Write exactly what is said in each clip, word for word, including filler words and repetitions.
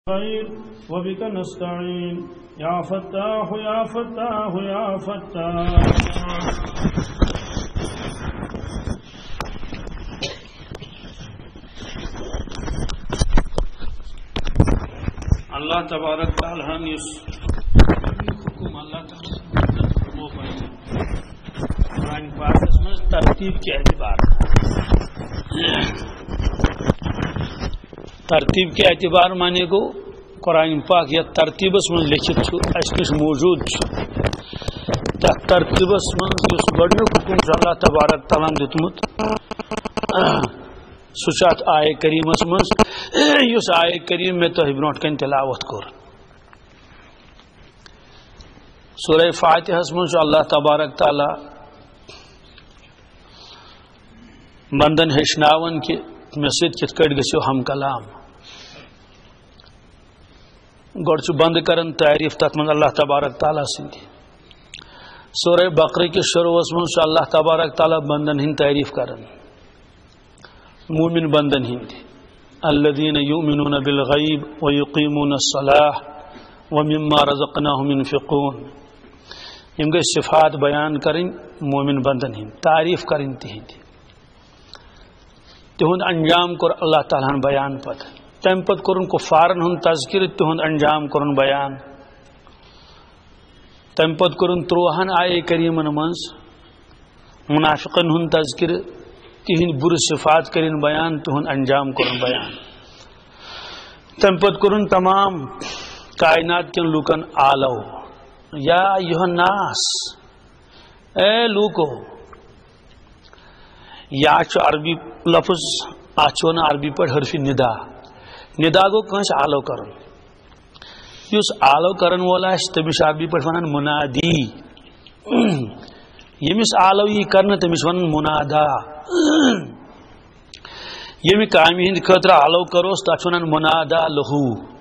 خير وبك نستعين يا فتاح يا فتاح يا فتاح. اللہ تبارک تعالیٰ ہم اس حکم اللہ تعالیٰ قرآن پاک میں ترتیب کے اعتبار ترتیب کے اعتبار مانے گو قرآن پاک یا ترتیب من لکھت اس موجود ترتیب من گڈنیک حکم اللہ تبارک تعالیٰ دتمت سچات آئے کریمس من اس آئے کریم میں تو برونٹ کن تلاوت کور سورہ فاتحہ من اللہ تبارک تعالیٰ بندن ہیچناون کہ مے سۭتۍ کِتھ کٲٹھۍ گژھِو ہم کلام گۄڈٕ چھُ بند کران تعریف تتھ من اللہ تبارک تعالیٰ سٕنٛدِ سورہ بقرہ کِس شروعس من چھُ اللہ تبارک تعالیٰ بندن ہٕنٛدۍ تعریف کران مومن بندن ہند الذين يؤمنون بالغیب ويقيمون الصلاة ومما رزقناهم ينفقون یم گئی صفات بیان کریں مومن بندن ہند تعریف کریں تہند تہند انجام کور اللہ تعالیٰ بیان پتہ تم پتہ کورن کفارن ہند تذکر تہند انجام کورن بیان تم پتہ کورن تروہن آئے کریمن منز منافقن ہند تذکر تہند بر صفات کرن بیان تہند انجام کرن بیان تم پت کرن تمام کائنات کن لوکن آلو یا ایھا الناس اے لوکو یا چھ عربی لفظ آچھو نا عربی پر حرف ندا ندا گو کنس آلو کرن یس آلو کرن والا تمس عربی پر ونان منادی یمس آلو یہ کرنا تمس ون منادا یمی کامی ہند خاطر آلو کروس تک ونان منادا لہو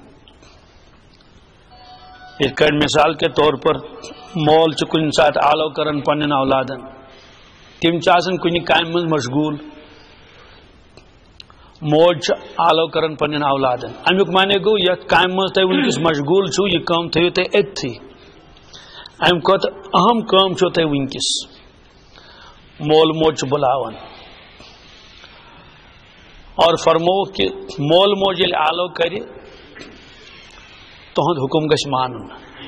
ایک مثال کے طور پر مول چھ کن سات آلو کرن پنن اولادن تم چھ کن کام من مشغول موج چھ آلو کرن پنن اولادن امیک مانے گو یہ کام من تہ ونکس مشغول چھو یہ کام تھیو تہ اتھی ام کت اہم کام چھو تہ ونکس مول موج بلاون اور فرمو کہ مول موج یل آلو کری تہند حکم گش مانن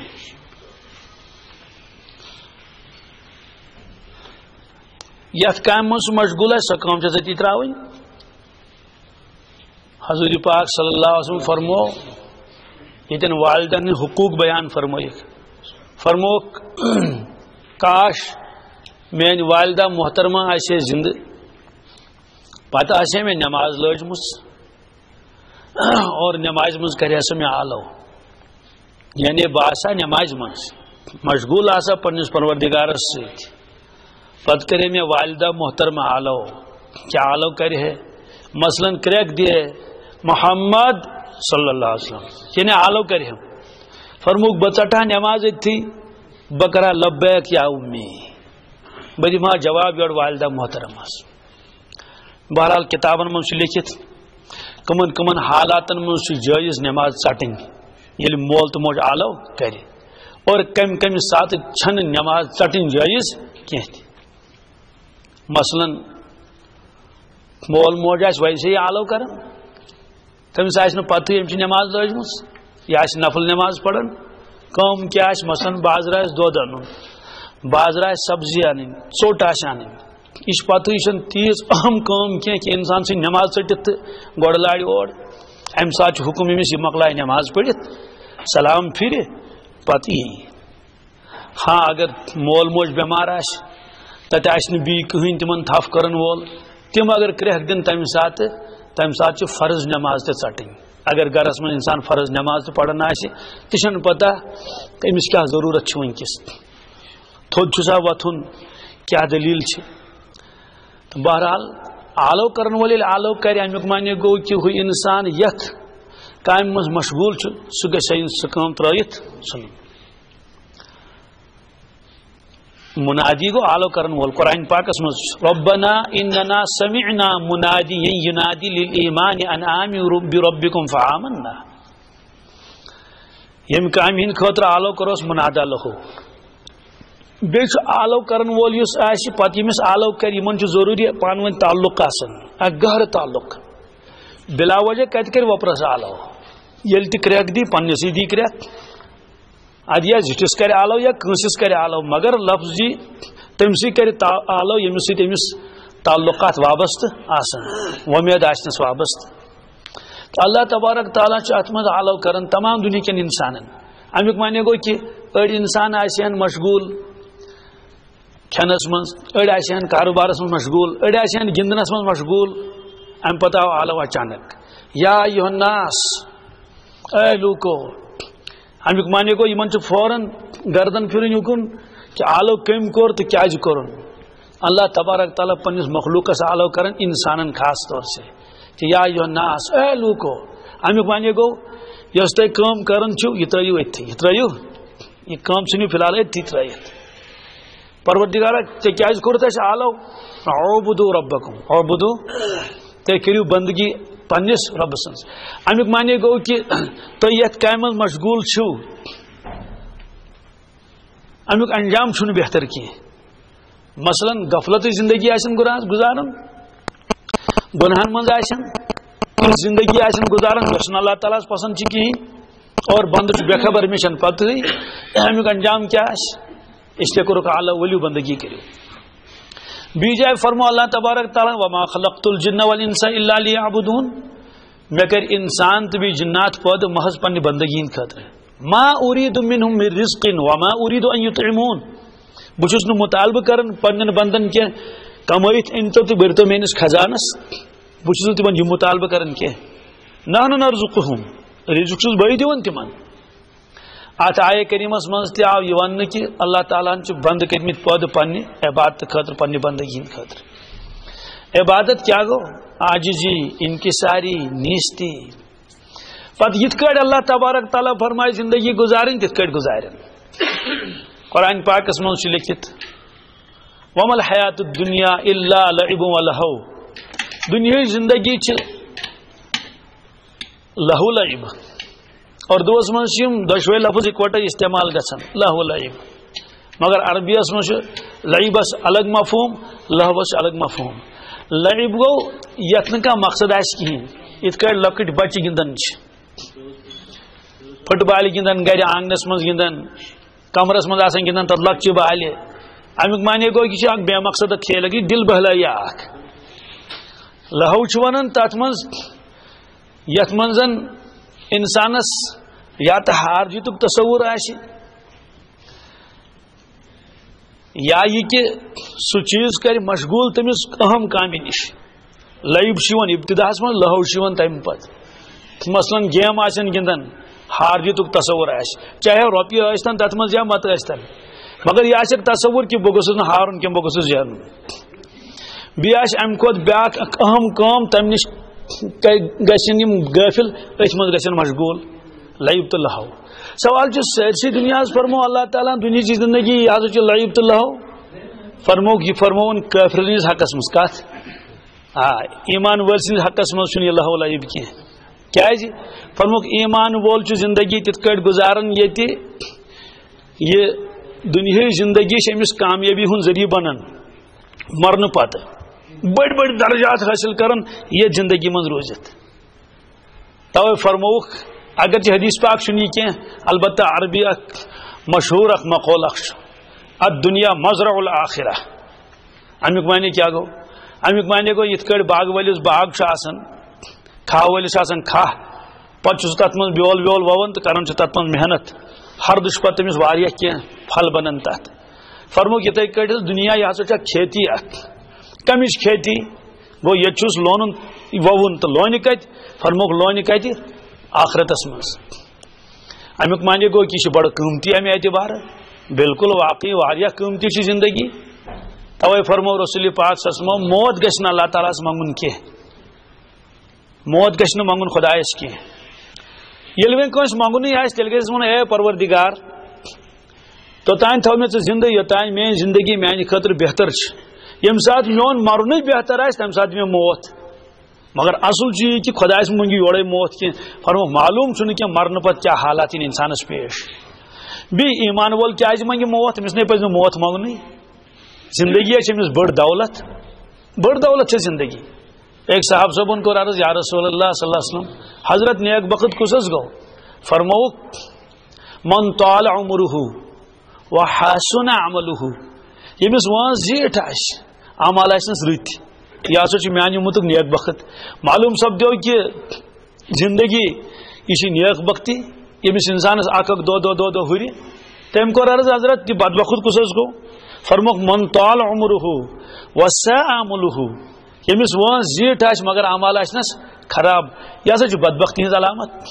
یت کام من مشغول ہے سہ کام چھ تی تراون حضور پاک صلی اللہ علیہ وسلم فرمو یتن والدین حقوق بیان فرموئی فرمو کاش مین والدہ محترمہ آسے زند پتہ آسے میں نماز لجمس اور نماز مز کرے سا میں آلو یعنی باسا نماز مز مشغول آسا پنس پروردگارس ست پتہ کرے میں والدہ محترمہ آلو کیا آلو کرے ہے مثلا کریک دیے محمد صلی اللہ علیہ وسلم یعنی آلو کرے ہم فرموک بچٹا نماز تھی بکرا لبیک یا امی بڑی ماں جواب یور والدہ محترم بہرحال کتابن من لکھت کمن کمن حالاتن من جائز نماز ژٹن یل مول تو موج آلو کرے اور کم کم سات چھن نماز ژٹن جائز کی مثلا مول موج آس ویسے ہی آلو کر تمس آس پتہ یم نماز لجمس یہ آس نفل نماز پڑھن کم کیا آس مثلا بازر آس دود انن بازر آس سبزی ان ژوٹ آس ان یہ پتہ یہ تیز اہم کام کی کہ انسان سی نماز ژٹت گوڑ لاڑ اور ام سات حکم امس یہ مکلائے نماز پڑھت سلام پھر پتہ یہ ہاں اگر مول موج بیمار آس تتہ آس نہ بی کہین تمن تھف کرن وول تم اگر کرہ دن تمہ سات تمہ سات فرض نماز تہ ژٹن اگر گرس من انسان فرض نماز تہ پڑھن آسہ تہ چھن پتہ امس کیا ضرورت چھ ونکس تھود چھسا وتھن کیا دلیل چھ بہرحال آلو کرن وول آلو کر امیک معنی گو کہ ہو انسان یت کام مز مشغول سہ گژھِ سہ کام ترٲیِتھ ژھٕنُن منادی گو آلو کرن وول قرآن پاکس مز ربنا اننا سمعنا منادی ینادی للایمان ان آمنوا بربکم فآمنا یم کام ہند خاطر آلو کروس منادا لہو بیس آلو کرن وول یس آسی پتہ یمس آلو کر یمن چھ ضروری پان ون تعلق آسن اک گہر تعلق بلا وجہ کت کر وپرس آلو یل تہ کریک دی پنسی دی کریک ادیا زٹس کر آلو یا کنسس کر آلو مگر لفظی تمسی کر آلو یمس سی تمس تعلقات وابست آسن ومید آسنس وابست اللہ تبارک تعالیٰ چھ ات مز آلو کرن تمام دنیا کن انسانن امیک معنی گو کہ اڑ انسان آسین مشغول کھنس مز اڑ آسین کاروبارس مز مشغول اڑ آسین گندنس مز مشغول ام پتہ آو آلو اچانک یا ایھا الناس اے لوکو امیک معنی گو یمن چھ فوراً گردن پھرن یکن کہ آلو کم کور تو کیا کرن اللہ تبارک تعالیٰ پنس مخلوقس آلو کرن انسانن خاص طور سے کہ یا ایھا الناس اے لوکو امیک معنی گو یس تہ کام کرن چھو یہ ترایو اتھی یہ ترایو یہ کام چھنو فی الحال اتھی ترایت پروردگارا ژے کیاز کورت اس آلو اعبدوا ربکم اعبدوا تے کریو بندگی پنس رب سنس امیک معنی گو کہ تو یت کام مشغول چھو امیک انجام چھنو بہتر کی مثلا غفلت زندگی آسن گزارن گناہن مز آسن زندگی آسن گزارن یس اللہ تعالیٰ پسند چھ کہین اور بند بے خبر میں چھن پتہ امیک انجام کیا اس لیے کرو کہ اللہ ولیو بندگی کرو بی جائے فرمو اللہ تبارک تعالیٰ وما خلقت الجن والانس الا لیعبدون میں کر انسان تو بھی جنات پود محض پنی بندگی خاطر ما اريد منهم من رزق وما اريد ان يطعمون بچس نو مطالبہ کرن پنن بندن کے کمائت انتو تو برتو مینس خزانس بچس نو تمن یہ مطالبہ کرن کے نحن نرزقهم رزق چھ بئی دیون تمن ات آئے کریمس منز تہ آو یہ ون کہ اللہ تعالیٰ چھ بند کرمت پود پنہ عبادت خاطر پنہ بندگی خاطر عبادت کیا گو عاجزی انکساری نیستی پتہ یت کڑ اللہ تبارک تعالیٰ فرمائے زندگی گزارن تت کڑ گزارن قرآن پاکس من چھ لکھت وما الحیات الدنیا الا لعب و لہو دنیا زندگی چھ لہو لعب اور دوس من دشوے لفظ اکوٹے استعمال گھن لہو لعب مگر عربیس من لعبس الگ مفہوم لہوس الگ مفہوم لعب گو یت کا مقصد آس کہین ات کڑ لکٹ بچہ گندن فٹ بال گندن گر آنگنس من گندن کمرس من آسان گندن تر لکچہ بالہ امیک معنی گو یہ بے مقصد کھیل گی دل بہلائی اخ لہو چھ ونان تت من یت من زن انسانس یا تو ہار جیتک تصور آس یا یہ کہ سہ چیز کر مشغول تمس اہم کامہ نش لعب چھ ابتداس من لہو چھ تمہ پتہ مثلا گیم آسن گندن ہار جیتک تصور آس چاہے روپیے ٲسۍتن تت من یا مت ٲسۍتن مگر یہ آسک تصور کہ بہ گوٚژھُس نہٕ ہارُن کینٛہہ بہ گوٚژھُس زینُن بیٚیہِ آسہِ امہِ کھۄتہٕ بیٛاکھ اکھ اہم کٲم تمہِ نِش گژھن یِم غٲفِل أتھۍ منٛز گژھن مشغول لعب تہٕ لہو سوال چھُ سٲرسٕے دُنیاہس فرمو اللہ تعالیٰ دُنہِچ زندگی یہِ ہسا چھُ لعب تہٕ لہو فرموک یہ فرمون کٲفرن ہٕنٛدِس حقس منٛز کتھ آ ایمان وٲلۍ سٕنٛدِس حقس منٛز چھُنہٕ یہِ لہو لعب کینٛہہ کیازِ فرموک ایمان وول چھُ زندگی تِتھ کٲٹھۍ گُزاران ییٚتہِ یہِ دنیا زندگی امس کامیابی ہند ذریعہ بنان مرن پتہ بڑ بڑ درجات حاصل کرن یہ زندگی من روزت توے فرموک اگر حدیث پاک سنی کی البتہ عربی اک مشہور اک مقول اخ الدنیا مزرع الاخرہ امیک معنی کیا گو امیک معنی گو یت کڑ باغ ولس باغ آسان کھا ولس آسان کھا پتہ تت من بیول ویول وون تو کران تت من محنت ہردش پتہ تمس واریاہ کینٛہہ پھل بنان تت فرموک یتھے کٲٹھۍ دنیا یہ ہسا چھِ کھیتی اکھ کمچ کھیتی گو یہ چھُس لونن ووُن تو لونہِ کتہِ فرموک لونہِ کتہِ آخرتس منٛز امیُک معنی گو کہ یہ چھُ بڑٕ قۭمتی امہِ اعتبار بالکل واقعی واریاہ قۭمتی چھِ زندگی توے فرمو رسول پاک صلی اللہ علیہ وسلم موت گژھِ نہٕ اللہ تعالیٰ ہس منگُن کینٛہہ موت گژھِ نہٕ منگُن خۄدایس کینٛہہ ییٚلہِ وۄنۍ کٲنٛسہِ منگُنٕے آسہِ تیٚلہِ گژھِ ونُن اے پروردگار توٚتانۍ تھٲو مےٚ ژٕ زندٕ یوٚتانۍ میٲنۍ زندگی میانہِ خٲطرٕ بہتر چھِ ییٚمہِ ساتہٕ میون مرنٕے بہتر آسہِ تمہِ ساتہٕ دِ مےٚ موت مگر اصل چیز کہ خدا منگی یورے موت کی فرمو معلوم چھن کہ مرن پت کیا حالات ان انسانس پیش بی ایمان وول کیا منگی موت امس نے پز موت منگنی زندگی امس بڑ دولت بڑ دولت ہے زندگی. ایک صاحب صاحب کو عرض یا رسول اللہ صلی اللہ علیہ وسلم حضرت نیک بخت کس گو فرمو من طال عمره وحسن عمله یمس وان زیٹ آس عمل آسنس رت یہ ہسا میانہ متک نیک بخت. معلوم سپدو کہ زندگی یہ نیک بختی یمس انسانس اک اک دو دو دو دو ہری. تم کو عرض حضرت کہ بد بخت کس گو فرموک من طال عمره وساء عمله یمس وان زیٹ آس مگر عمل آسنس خراب یہ ہسا بدبختی ہز علامت.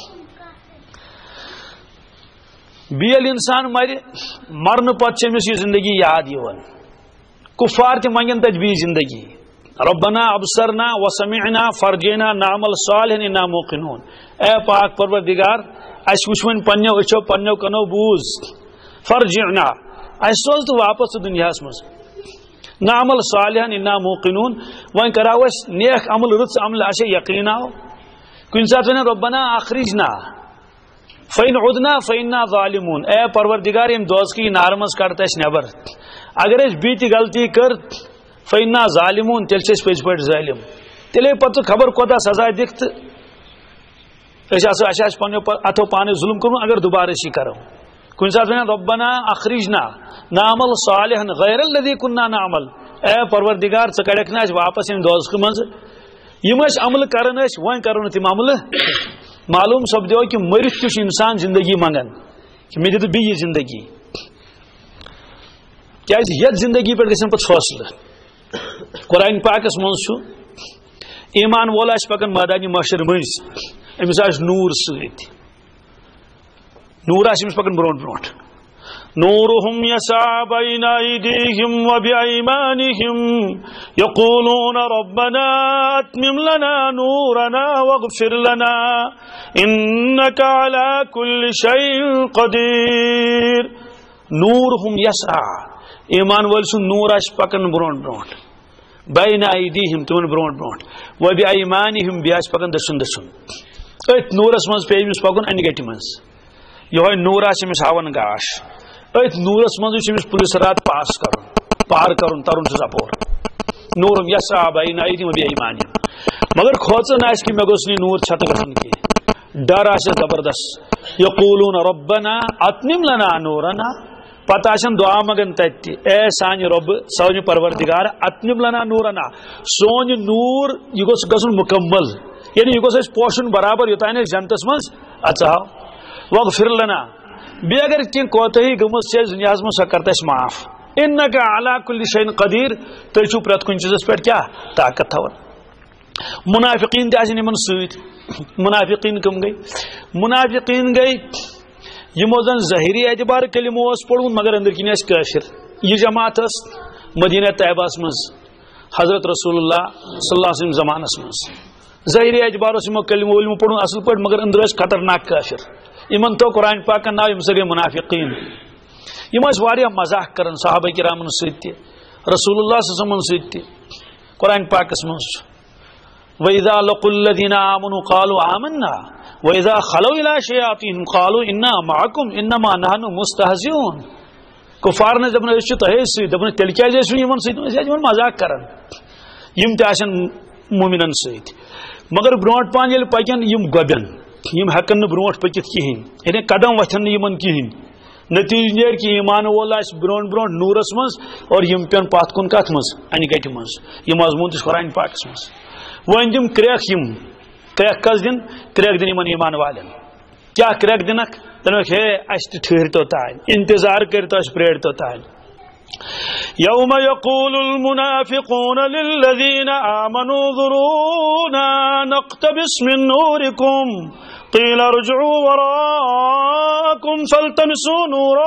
بیل انسان مر مرن پتہ امس یہ زندگی یاد یوان کفار تہ منگن تج بی زندگی ربنا ابصرنا وسمعنا فرجنا نعمل صالحا انا موقنون. اے پاک پروردگار اس وچھون پنو اچھو پنو کنو بوز فرجنا اس سوز تو واپس دنیا مز نعمل صالحا انا موقنون وین کراو اس نیک عمل رت عمل اش یقینا کن سات ون ربنا اخرجنا فین عدنا فینا ظالمون. اے پروردگار یم دوز کی نارمز کڑتا اس نبر اگر اس بیتی غلطی کر فینا ظالمون تیل سے پز پہ ظالم تیلے پتہ خبر کوتا سزا دکھ پنو اتو پانے ظلم کرو اگر دوبارہ اسی کرو کن سات ون ربنا اخرجنا نعمل صالحا غیر الذی کنا نعمل. اے پروردگار ث کڑک نا واپس ان دوزخ مز یم عمل کرن ون کرو تم عمل. معلوم سپدو کہ مرت تہ انسان زندگی منگان کہ مے دت بی زندگی کیا یت زندگی پہ گھن پہ فاصلہ. قرآن پاکس مز ایمان وول آس پکان میدان محشر مز امس آس نور ست نور آس امس پکان برونٹ برونٹ نورهم يسعى بين أيديهم وبأيمانهم يقولون ربنا أتمم لنا نورنا واغفر لنا إنك على كل شيء قدير. نورهم يسعى ایمان ول سن نور آس پکان برونٹ برونٹ بین ایدیہم تمن برونٹ برونٹ وبایمانہم بیاس پکان دسن دسن. ات نورس مز پی امس پکن ان گٹہ مز یہ نور آس امس ہاون گاش ات نورس مز امس پولیس رات پاس کرن پار کرن ترن سے اپور نورم یسعى بین ایدیہم وبایمانہم. مگر کھوچن آس کہ مے گوس نی نور چھت گژھن کی ڈر آس زبردست یقولون ربنا اتمم لنا نورنا پتہ آشن دعا مگن تت اے سان رب سون پروردگار اتمم لنا نورنا سون نور یہ گوس گژھن مکمل یعنی یہ گوس پوشن برابر یوتان جنتس مز اچھا واغفر لنا بی اگر کن کوتہی گمس سے دنیا مز سہ کرت اس معاف انک علی کل شیء قدیر تھی چھو پرت کن چیزس پہ کیا طاقت تھاون. منافقین تہ آسن یمن ست منافقین کم گئی منافقین گئی یمو زن ظاہری اعتبار کلمہ اس پڑھن مگر اندر کن اس کافر. یہ جماعت اس مدینہ طیبہ مز حضرت رسول اللہ صلی اللہ علیہ وسلم زمانس مز ظاہری اعتبار اس کلمہ علم پڑھن اصل پہ مگر اندر اس خطرناک کافر. یمن تو قرآن پاک کا نام یم منافقین یم واریاہ مزاح کرن صحابہ کرامن ست رسول اللہ صلی اللہ علیہ وسلم ست قرآن پاکس مز وَإِذَا لَقُوا الَّذِينَ آمَنُوا قَالُوا آمَنَّا وَإِذَا خَلَوْا إِلَىٰ شَيَاطِينِهِمْ قَالُوا إِنَّا مَعَكُمْ إِنَّمَا نَحْنُ مُسْتَهْزِئُونَ. کفار نے جب اس تہ دپن تیل کیا جیسے یمن ست مزاق کرن یم تہ آسن مومنن ست مگر برونٹ پان یل پکن یم گوبن یم ہکن برونٹ پکت کہین یعنی قدم وتھن یمن کہین نتیجہ نیر کہ ایمان وول آس برونٹ برونٹ نورس مز اور یم پین پات کن کت مز ان گٹہ مز یہ مضمون تہ قرآن پاکس مز ون دم کریک یم کریک کس دن کریک دن یمن ایمان والن کیا کریک دنک دنک ہے اس ٹھہر تو تائن انتظار کرتا اس پریڑ تو تائن. یوم یقول المنافقون للذین آمنوا انظرونا نقتبس من نورکم قیل ارجعوا وراءکم فالتمسوا نورا.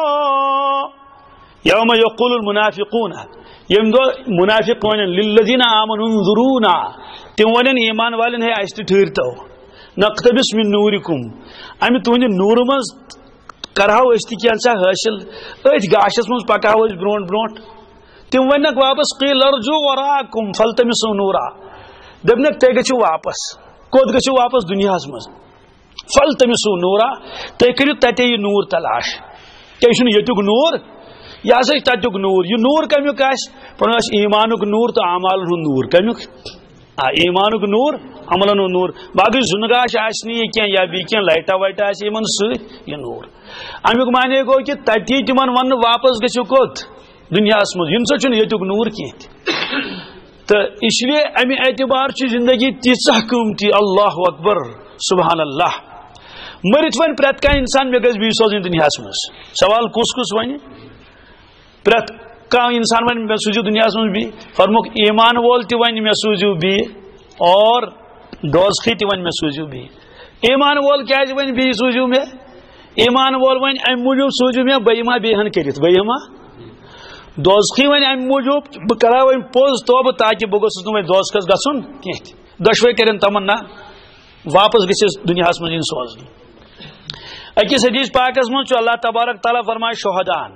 یوم یقول المنافقون یم دو منافق ون للذین آمنوا انظرونا تم ون ایمان والن ہے اس ٹھہر تو نقتبس من نورکم امہ تہند نور مز کرہو اس تہ کینسا حاصل ات گاشس مز پکہو اس برونٹ برونٹ تم ونک واپس قیل ارجعوا وراءکم فالتمسوا نورا دپنک تُہۍ گٔژھِو واپس کوٚت گٔژھِو واپس دُنیاہس منٛز فلتمسوا نورا تُہۍ کٔرِو تتے یہِ نوٗر تلاش تۄہہِ چھُنہٕ ییٚتیُک نوٗر یہ ہسا تتیُک نوٗر یہ نوٗر کمیُک آسہِ پنُن آسہِ ایمانُک نوٗر تہٕ اعمالن ہُنٛد نوٗر کمیُک آ ایمانُک نوٗر عملن ہُنٛد نوٗر باقٕے زُنگاش آسہِ نہٕ یہِ کینٛہہ یا بیٚیہِ کینٛہہ لایٹا وایٹا آسہِ یِمن سۭتۍ یہِ نوٗر امیُک معنی گوٚو کہِ تتی تِمن وننہٕ واپس گٔژھِو کوٚت دُنیاہس منٛز یِنہٕ سا چھُنہٕ ییٚتیُک نوٗر کینٛہہ تہِ تہٕ اس لیے امہِ اعتبار چھِ زندگی تیٖژاہ قۭمتی اللہ اکبر سبحان اللہ مرتھ ون پرٛٮ۪تھ کانٛہہ انسان مےٚ گژھِ بیٚیہِ سوزٕنۍ دُنیاہس منٛز سوال کُس کُس وَنہِ پرٛٮ۪تھ کانٛہہ انسان وَنہِ مےٚ سوٗزِو دُنیاہس منٛز بیٚیہِ فرموک ایمان وول تہِ وَنہِ مےٚ سوٗزِو بیٚیہِ اور دوزخی تہِ وَنہِ مےٚ سوٗزِو بیٚیہِ ایمان وول کیٛازِ وَنہِ بیٚیہِ سوٗزِو مےٚ ایمان وول وَنہِ اَمہِ موٗجوٗب سوٗزِو مےٚ بہٕ یِمہٕ ہا بیٚیہِ ہن کٔرِتھ بہٕ یِمہٕ ہا دوزخی وَنہِ اَمہِ موٗجوٗب بہٕ کرٕ ہا وۄنۍ پوٚز توبہٕ تاکہِ بہٕ گوٚژھُس نہٕ وۄنۍ دوزخس گژھُن کینٛہہ تہِ دۄشوے کٔرِنۍ تمنا واپس گٔژھِس دُنیاہس منٛز یِنۍ سوزنہٕ أکِس حدیث پاکس منٛز چھُ اللہ تبارک تعالیٰ فرمایہِ شہدان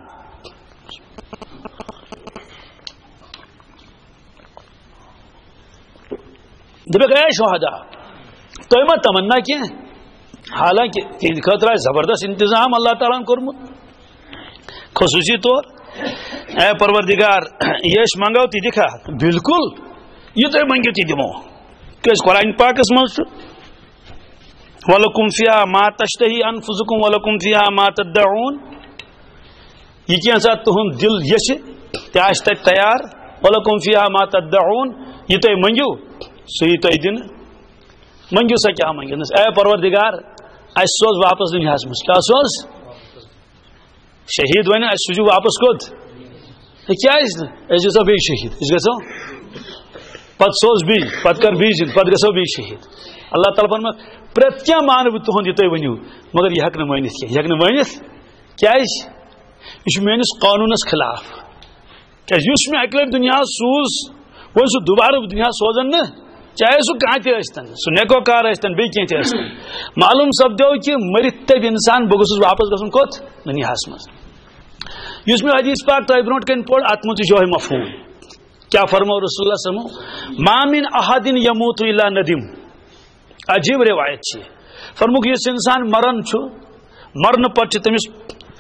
دپیک اے شہدا تُہۍ ما تمنا کینٛہہ حالانکہِ تِہنٛدِ خٲطرٕ آسہِ زبردست انتظام اللہ تعالیٰ ہن کوٚرمُت خصوٗصی طور اے پروردگار یہ أسۍ منگو تہِ دِکھا بالکل یہِ تُہۍ منگِو تہِ دِمو کیٛازِ قرآن پاکس منٛز چھُ وَلَكُمْ فِيهَا مَا تَشْتَهِي أَنفُسُكُمْ وَلَكُمْ فِيهَا مَا تَدَّعُونَ یہ کینٛژھا تُہُنٛد دِل یژھِ تہِ آسہِ تتہِ تیار وَلَكُمْ فِيهَا مَا تَدَّعُونَ یہِ تُہۍ منگِو سُہ یی تۄہہِ دِنہٕ منگِو سا کیٛاہ منگِنس اے پروردگار اَسہِ سوز واپس دُنیاہس منٛز کیٛاہ سوز شہید وَنہِ اَسہِ سوٗزِو واپس کوٚت کیٛازِ نہٕ أسۍ گژھو بیٚیہِ شہید أسۍ گژھو پتہٕ سوز بیٚیہِ پتہٕ کر بیٚیہِ زِندٕ پتہٕ گژھو بیٚیہِ شہید اللہ تعالیٰ فرماو پرٛٮ۪تھ کینٛہہ مانہٕ بہٕ تُہُنٛد یہِ تُہۍ ؤنِو مگر یہِ ہٮ۪کہٕ نہٕ مٲنِتھ کینٛہہ یہِ ہٮ۪کہٕ نہٕ مٲنِتھ کیٛازِ یہِ چھُ میٲنِس قانوٗنس خلاف کیٛازِ یُس مےٚ اکہِ لٹہِ دُنیاہس سوٗز وۄنۍ سُہ دُبارٕ دُنیاہس سوزن نہٕ چاہے سُہ کانٛہہ تہِ ٲسۍتن سُہ نیکوکار ٲسۍتن بیٚیہِ کینٛہہ تہِ ٲسۍتن معلوٗم سپدیو کہِ مٔرِتھ دپہِ انسان بہٕ گوٚژھُس واپس گژھُن کوٚت دُنیاہس منٛز یُس مےٚ حدیث پاک تۄہہِ برونٛٹھ کنہِ پوٚر اتھ منٛز تہِ چھُ یِہوے مفہوٗم کیٛاہ فرمو رسول اللہ صلی اللہ علیہ وسلم ما من احدٍ یموتُ الا ندم عجیب روایت چھِ فرموک یُس انسان مران چھُ مرنہٕ پتہٕ چھِ تٔمِس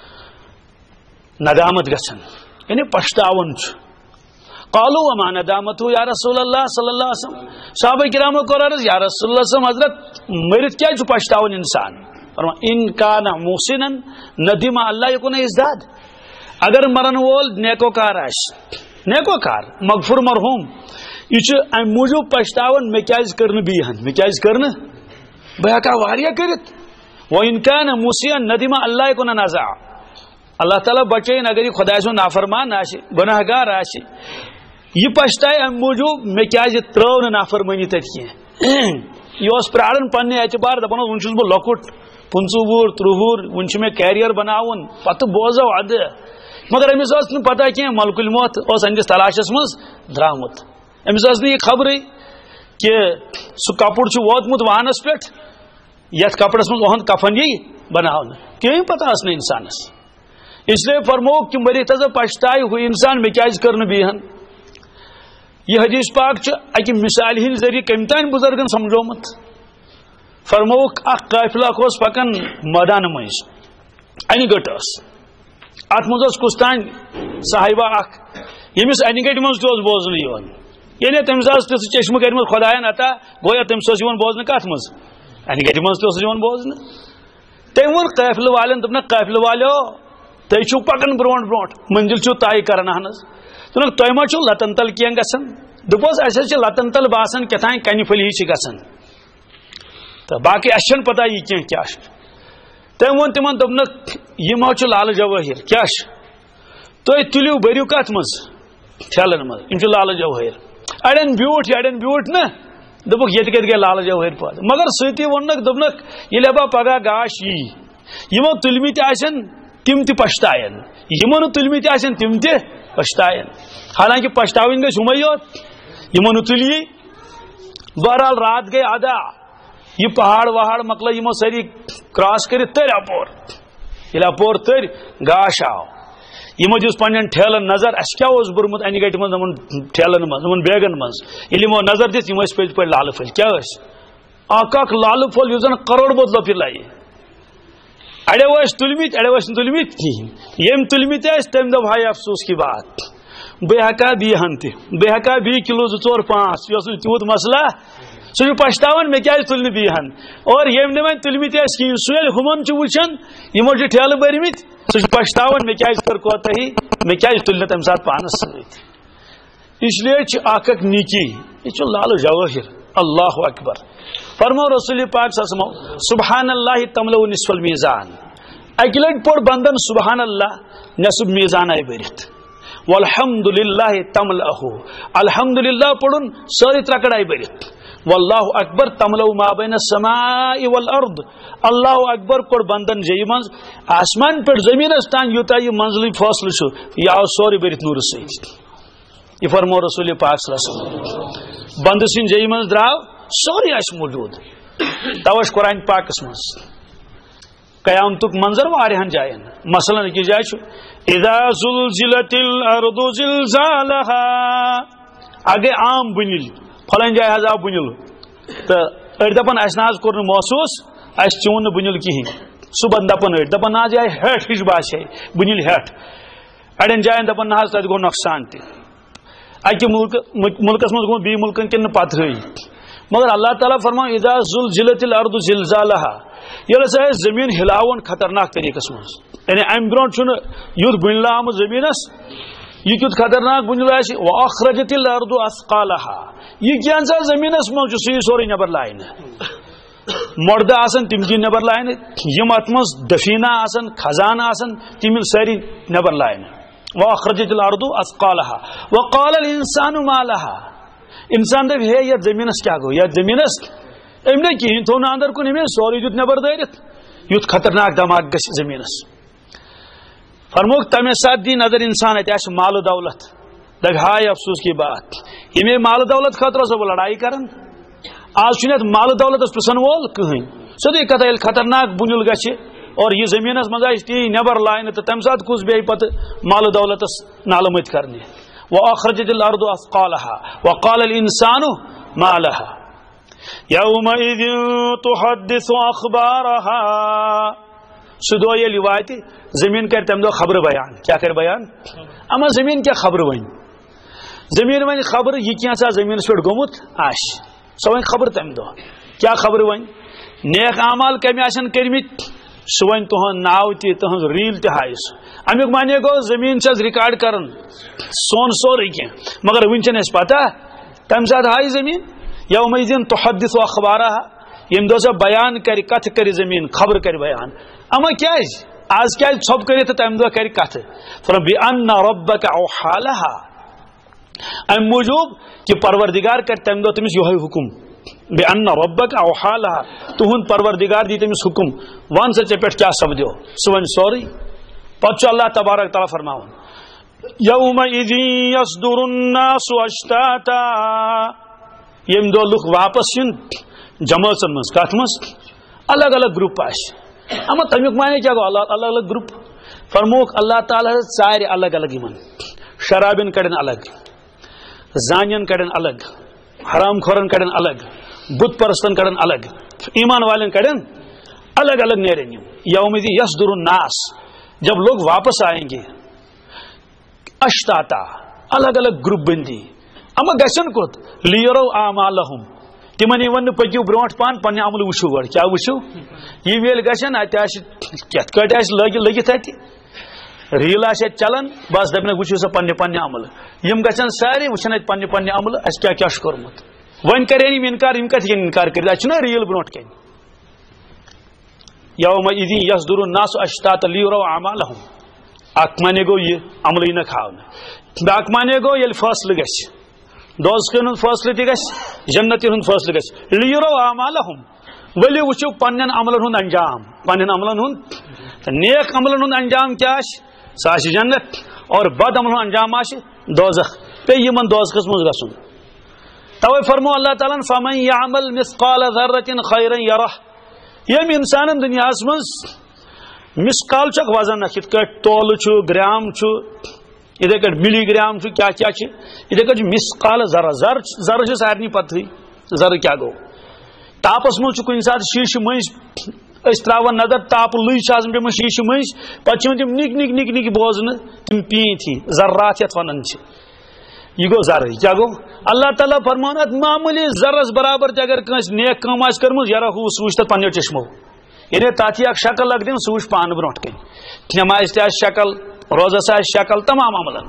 ندامت گژھان یعنی پشتاوان چھُ قالوا وما ندامته یا رسول اللہ صلی اللہ علیہ وسلم صحابہ کرامو کوٚر عرض یا رسول اللہ صلی اللہ علیہ وسلم حضرت مٔرِتھ کیٛازِ چھُ پشتاوان انسان فرمان ان کان محسنا ندم اللہ یکون ازداد اگر مرن وول نیکوکار آسہِ نیکوکار مغفور مرحوم یہ چھُ امہِ موٗجوٗب پشتاوان مےٚ کیٛازِ کٔر نہٕ بیٚیہِ ہن مےٚ کیٛازِ کٔر نہٕ بہٕ ہٮ۪کہٕ ہا واریاہ کٔرِتھ وۄنۍ کان مسیئن ندم اللہ یکون نزا اللہ تعالیٰ بچٲیِن اگر یہِ خۄداے سُنٛد نافرمان آسہِ گۄناہ گار آسہِ یہِ پشتایہِ امہِ موٗجوٗب مےٚ کیٛازِ ترٲو نہٕ نافرمٲنی تتہِ کینٛہہ یہِ اوس پراران پننہِ اعتبار دپان اوس وُنہِ چھُس بہٕ لۄکُٹ پٕنژٕ وُہُر تٕرٛہ وُہُر وُنہِ چھُ مےٚ کیریر بناوُن پتہٕ بوزو ادٕ مگر أمِس ٲس نہٕ پتہ کینٛہہ ملکُل موت اوس أہنٛدِس تلاشس منٛز درٛامُت أمِس ٲس نہٕ یہِ خبرٕے کہِ سُہ کپُر چھُ ووتمُت وانس پٮ۪ٹھ یتھ کپرس منٛز اُہُنٛد کفن یی بناونہٕ کہیٖنۍ پتہ ٲس نہٕ انسانس اس لیے فرموک کہ مٔرِتھ ہسا پشتایہِ ہُہ انسان مےٚ کیٛازِ کٔر نہٕ بیٚیہِ ہن یہ حدیث پاک چھُ اکہِ مثالہِ ہٕنٛدۍ ذٔریعہٕ کٔمۍ تانۍ بُزرگن سمجھومُت فرمووُکھ اکھ قٲفلہٕ اکھ اوس پکان مٲدانہٕ مٔنٛزۍ انہِ گٔٹ ٲس اتھ منٛز اوس کُس تانۍ صاحبہ اکھ ییٚمِس انہِ گٔٹہِ منٛز تہِ اوس بوزنہٕ یِوان یعنی تٔمِس ٲس تِژھ چشمہٕ کٔرمٕژ خۄداین عطا گویا تٔمِس اوس یِوان بوزنہٕ کتھ منٛز انہِ گٔٹہِ منٛز تہِ اوسُس یِوان بوزنہٕ تٔمۍ ووٚن قٲفلہٕ والٮ۪ن دوٚپنکھ قٲفلہٕ والیو تُہۍ چھِو پکان برونٛٹھ برونٛٹھ مٔنزِل چھِو طے کران اہن حظ دوٚپنکھ تۄہہِ ما چھُو لتن تل کینٛہہ گژھان دوٚپُس اَسہِ حظ چھِ لتن تل باسان کیٛاتھانۍ کنہِ پھٔلۍ ہی چھِ گژھان تہٕ باقٕے اَسہِ چھنہٕ پتہ یہِ کینٛہہ کیٛاہ چھُ تٔمۍ ووٚن تِمن دوٚپنکھ یہِ ما چھُ لالہٕ جوٲہِر کیٛاہ چھُ تُہۍ تُلِو بٔرِو کتھ منٛز ٹھیلن منٛز یِم چھِ لالہٕ جوٲہِر اڑٮ۪ن بیوٗٹھ اڑٮ۪ن بیوٗٹھ نہ دوٚپُکھ ییٚتہِ کتہِ گٔے لالہٕ جوٲہِر پٲدٕ مگر سۭتی ووٚننکھ دوٚپنکھ ییٚلہِ ہا پگاہ گاش یی یِمو تُلمٕتۍ آسن تِم تہِ پشتاین یِمو نہٕ تُلمٕتۍ آسن تِم تہِ پشتاین حالانکہِ پشتاوٕنۍ گژھِ ہُمے یوت یِمو نہٕ تُلی بہرحال رات گٔے ادا یہِ پہاڑ وہاڑ مۄکلٲے یِمو سٲری کراس کٔرِتھ تٔرۍ اپور ییٚلہِ اپور تٔرۍ گاش آو یمو دس پن ٹھیلن نظر اس کیا برمت انہ گٹہ من ٹھیلن من بیگن من یمو نظر دت یم پز پہ لالہ پھل کیا اک اک لالہ پھول یس زن کروڑ بد لوپر لگہ اڑو تلمت اڑو تلمت کہین یم تلمت تم دب ہائی افسوس کی بات بہ ہکا بیہن تہ بہ ہکا بی کلو زٕ ژور پانچ یہ تیوت مسئلہ سہ پچھتاون مے کیازِ تل نہٕ بیہن اور یم نہ وۄنۍ تلمت کہین سہ ییٚلہِ ہُمن چھُ وٕچھان یمو چھِ ٹھیلہٕ بٔرمٕتۍ سہ پچھتاون مے کیازِ کٔر کوتاہی مے کیازِ تُل نہٕ تمہِ ساتہٕ پانس سۭتۍ اس لیے چھِ اکھ اکھ نیکی یہ چھُ لالہٕ جوٲہِر اللہ اکبر فرمو رسول پاک صلی اللہ علیہ وسلم سبحان اللہ تملأ نصف المیزان اکہ لٹہِ پوٚر بندن سبحان اللہ نصف میزان آئی بٔرِتھ والحمد للہ تملأہ الحمد للہ پڑھن سٲری ترکڑ آئی بٔرِتھ واللہ اکبر تملأ ما بین السماء والارض اللہ اکبر کوٚر بندن جی منز آسمان پہ زمینس تان یوتاہ یہ منزلی فاصلہ چھ یہ آو سورُے بٔرِتھ نور سۭتۍ یہ فرمو رسول پاک صلی اللہ علیہ وسلم بند سن جی منز درٛاو سورُے آسہِ موجود توے چھُ قرآن پاکس منز قیامتک منظر واریاہن جائن مثلاً أکِس جایہِ چھُ اذا زلزلت الارض زلزالها اگے عام بُنِل فلان جائے حض آو بُنِل تو أڑۍ دپان اَسہِ نہ حظ کوٚر نہٕ محسوٗس اَسہِ چیوٗن نہٕ بُنِل کِہیٖنۍ صُبحن دپان أڑۍ دپان نہ حظ یہِ آیہِ ہیٚٹھ ہِش باسے بُنِل ہیٚٹھ اڑین جاین دپان نہ حظ تتہِ گوٚو نۄقصان تہِ اکہ ملک ملکس مز گوٚو بیٚیہِ ملکن کِنہٕ پتہٕ مگر اللہ تعالیٰ فرمان اذا زلزلت الارض زلزالها ییٚلہِ ہسا أسۍ زمین ہلاون خطرناک طریقس مز یعنی امہ برونٛٹھ چھُنہٕ یُتھ بُنلہٕ آمُت زمینس یہ کیُتھ خطرناک بُنیل آسہِ واخرجت الارض اثقالها یہ کینژھا زمینس مز چھُ سُہ سورُے نٮ۪بر لاینہٕ مردٕ آسان تِم دِن نٮ۪بر لاینہٕ یِم اتھ منٛز دفیٖنہ آسان خزانہٕ آسان تِم یِن سٲری نٮ۪بر لاینہٕ واخرجت الارض اثقالها وقال الانسان ما لها انسان دپ ہے یتھ زمینس کیا گو یتھ زمینس أمۍ نہ کہین تھوٚو نہٕ اندر کُن أمۍ سورُے دیُت نٮ۪بر دٲرِتھ یُتھ خطرناک دھماکہٕ گژھِ زمینس فرموک تمے ساتھ دی نظر انسان اتہ آسہِ مال و دولت دپ ہائے افسوس کی بات ییٚمے مال و دولت خٲطرٕ اوسا بہٕ لڑائی کران آج چھُنہٕ یتھ مال و دولتس پرژھن وول کٕہٕنۍ سیوٚدُے کتھا ییٚلہِ خطرناک بُنیُل گژھِ اور یہ زمینس مز آسہِ تی نٮ۪بر لاینہٕ تہٕ تمہِ ساتہٕ کُس بیٚیہِ پتہٕ مال و دولتس نالہٕ مٔتۍ کرنہِ واخرجت الارض اثقالها وقال الانسان ما لها يومئذ تحدث اخبارها سہ دۄہ ییٚلہِ واتہِ زمین کر تمہ دۄہ خبر بیان کیا کر بیان اما زمین کیا خبر ون زمین ون خبر یہ کینٛژھا زمینس پٮ۪ٹھ گوٚمُت آسہِ سۄ ون خبر تمہ دۄہ کیا خبر ون نیک اعمال کمہِ آسن کٔرمٕتۍ سہ ون تہند ناو تہ تہذ ریل تہ ہائے سہ امیک معنی گو زمین چھس ریکارڈ کران سون سورُے کینٛہہ مگر وُنہِ چھنہٕ اَسہِ پتہ تمہِ ساتہٕ ہائے زمین یومئذ تحدث اخبارها ییٚمہِ دۄہ سۄ بیان کرِ کتھٕ کرِ زمین خبر کرِ بیان اما کیازِ آز کیازِ ژھۄپ کٔرِتھ تہٕ تمہِ دۄہ کرِ کتھٕ فرموو بأن ربک اوحى لها امہِ موٗجوٗب کہ پروردگار کرِ تمہِ دۄہ تٔمِس یِہوے حُکم بأن ربک اوحى لها تُہُنٛد پروردگار دی تٔمِس حُکم ون سا ژےٚ پٮ۪ٹھ کیاہ سپدیو سُہ ونہِ سورُے پتہٕ چھُ اللہ تبارک تعالیٰ فرماوان یومئذ یصدر الناس اشتاتا ییٚمہِ دۄہ لُکھ واپس یِن جمٲژن منٛز کتھ منٛز الگ الگ گروپ آسہِ اما تمیُک معنی کیا گوٚو الگ الگ گروپ فرمووُکھ اللہ تعالیٰ ژارِ الگ الگ یِمن شرابین کڑن الگ زانین کڑن الگ حرام خورن کڑن الگ بت پرستن کڑن الگ ایمان والن کڑن الگ الگ نیرن یم یومئذ یصدر الناس جب لوگ واپس آئیں گے اشتاتا الگ الگ گروپ بندی اما گژھن کوٚت لیرو اعمالہم تمن یی وننہٕ پٔکِو برونٛٹھ پہن پننہِ عملہٕ وٕچھِو گۄڈٕ کیاہ وٕچھِو یِم ییٚلہِ گژھن اتہِ آسہِ کِتھ کٲٹھۍ آسہِ لٲگِتھ لٔگِتھ اتہِ ریل آسہِ اتہِ چلان بس دپنکھ وٕچھِو سا پننہِ پننہِ عملہٕ یِم گژھن سارے وٕچھن اتہِ پننہِ پننہِ عملہٕ اسہِ کیاہ کیاہ چھُ کوٚرمُت وۄنۍ کرن یِم انکار یِم کتھ ہیٚکن انکار کٔرِتھ اتہِ چھُنہ ریل برونٛٹھ کَنہِ یومئذ یصدر الناس اشتاتا لیرو اعمالہم اکھ معنی گوٚو یہِ عملٕے نہٕ کھاونہٕ بیاکھ معنی گوٚو ییٚلہِ فٲصلہٕ گژھِ دوزخن ہند فٲصلہٕ تہِ گژھِ جنتن ہند فٲصلہٕ گژھِ لیرو اعمالہم ؤلِو وٕچھِو پننٮ۪ن عملن ہُنٛد انجام پننٮ۪ن عملن ہُنٛد نیک عملن ہُنٛد انجام کیاہ آسہِ سُہ آسہِ جنت اور بد عملن ہُنٛد انجام آسہِ دوزخ پیٚیہِ یِمن دوزخس منٛز گژھُن توے فرموو اللہ تعالیٰ فمن یعمل مثقال ذرة خیرا یرہ ییٚمۍ انسانن دُنیاہس منٛز مسقال چک وزن ات تول گرام اتھے کٹ ملی گرام کیا کیا اتھے کٹ مسقال ذرا زر زر سارے پتہ زر کیا گو تاپس مز کن سات شیشہ مز تراوان نظر تاپ لچ پہ شیشہ مز پہ تم نک نک نک نک بوزن تم پیت ہی ذرات یت ونان یہ گو زر کیا گو اللہ تعالیٰ فرمان ات معمولی زرس برابر تہ اگر کنس نیک کم آس کرم یارا ہو سہ وچ تر پنو چشمو یعنی تات یہ شکل لگ دن سہ وچ پان برونٹ کن نماز تہ شکل روزس آس شکل تمام عملن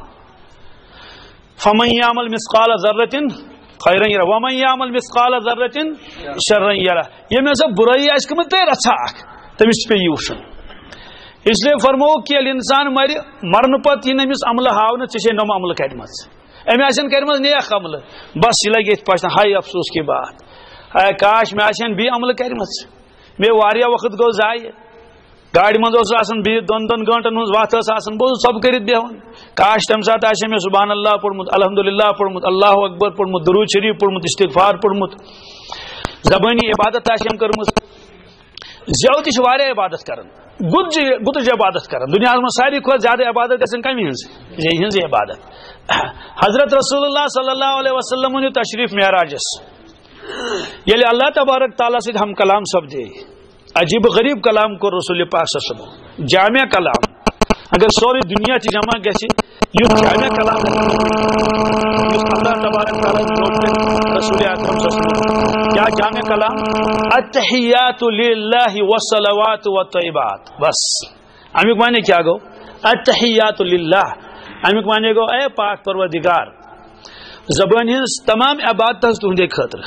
فمن یعمل مثقال ذرۃ خیرا یرا ومن یعمل مثقال ذرۃ شرا یرا یہ میں سب برائی آس کم تے رچھا تمس پہ یہ وچھن اس لیے فرمو کہ یل انسان مر مرن پت یہ نمس عمل ہاؤن ٹھے نم عمل کرم ام آن کرم نیک عمل بس یہ لگی پچھنا ہائی افسوس کی بات ہے کاش میں آن بی عمل کرم مے واریاہ وقت گو ضائع گاڑی مز بہت دون دون گنٹن ہز وت بہت سب کرت بہن کاش تمہ سات میں سبحان اللہ پورمت الحمد للہ پورمت اللہ اکبر پورمت درود شریف پورمت استغفار پورمت زبانی عبادت کرم زو تہ عبادت کران گج گتج عبادت کران دنیا میں ساری کھت زیادہ عبادت گھن کمی ہز ہز عبادت حضرت رسول اللہ صلی اللہ علیہ وسلم تشریف معراجس یل اللہ تبارک تعالیٰ ست ہم کلام سپدے عجیب غریب کلام کو رسول پاک صلی اللہ علیہ وسلم جامع کلام اگر سوری دنیا چی جمع گسی یہ جامع کلام اللہ تبارک تعالیٰ رسول اکرم صلی اللہ علیہ وسلم کیا جامع کلام التحیات للہ والصلوات والطیبات بس امیک معنی کیا گو التحیات للہ امیک معنی گو اے پاک پروردگار زبان ہز تمام عبادت تہندے خاطر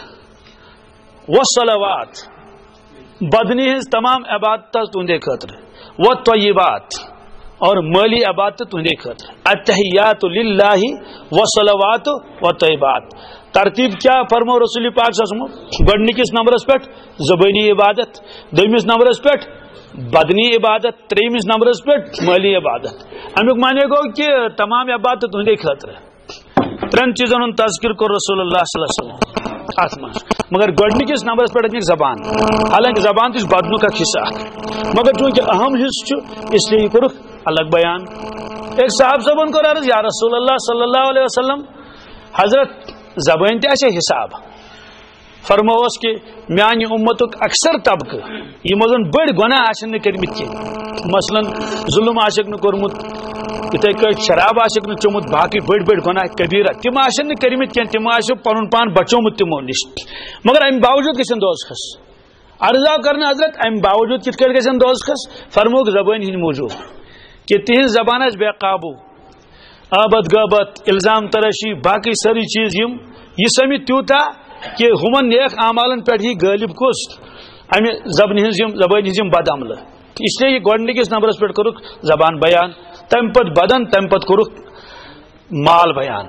والصلوات بدنی ہز تمام عبادت تہندے خاطر والطیبات اور مالی عبادت تہندے خاطر التحیات للہ والصلوات والطیبات ترتیب کیا فرمو رسول پاک صلی اللہ علیہ وسلم گۄڈنِکِس نمبرس پہ زبانی عبادت دویمس نمبرس پہ بدنی عبادت تریمس نمبرس پہ مالی عبادت امیک معنی گو کہ تمام عبادت تہندے خاطر ترین چیزن ہند تذکر کر رسول اللہ صلی اللہ علیہ وسلم ات من مگر گۄڈنِکِس نمبرس پہ زبان حالانکہ زبان تہ بدنک اکھ حصہ مگر چونکہ اہم حصہ اس لیے یہ کورُکھ الگ بیان ایک صاحب صاحبن کور عرض یا رسول اللہ صلی اللہ علیہ وسلم حضرت زبان تہ آسے حساب فرموس کہ میانہ امتک اکثر طبقہ یمو زن بڑ گناہ آسن کرمت کی مثلا ظلم آسک نہ کورمت اتھے کٹ شراب آسک نہ چومت باقی بڑ بڑ گناہ کبیرہ تم آسن کرمت کی تم آسو پن پان بچومت تمو نش مگر ام باوجود گھن دوز کھس عرض آو کرنا حضرت ام باوجود کت کٹ گھن دوز کھس فرموک زبان ہند موجود کہ تہذ زبان بے قابو آبد غابت الزام تراشی باقی ساری چیز یم یہ سمجھ تیوتا کہ ہمن نیک اعمالن پہ ہی غالب کس امہ زبان ہز زبان ہز بد عمل اس لیے یہ گۄڈنِکِس نمبرس پہ کورُکھ زبان بیان تم پت بدن تم پت کورُکھ مال بیان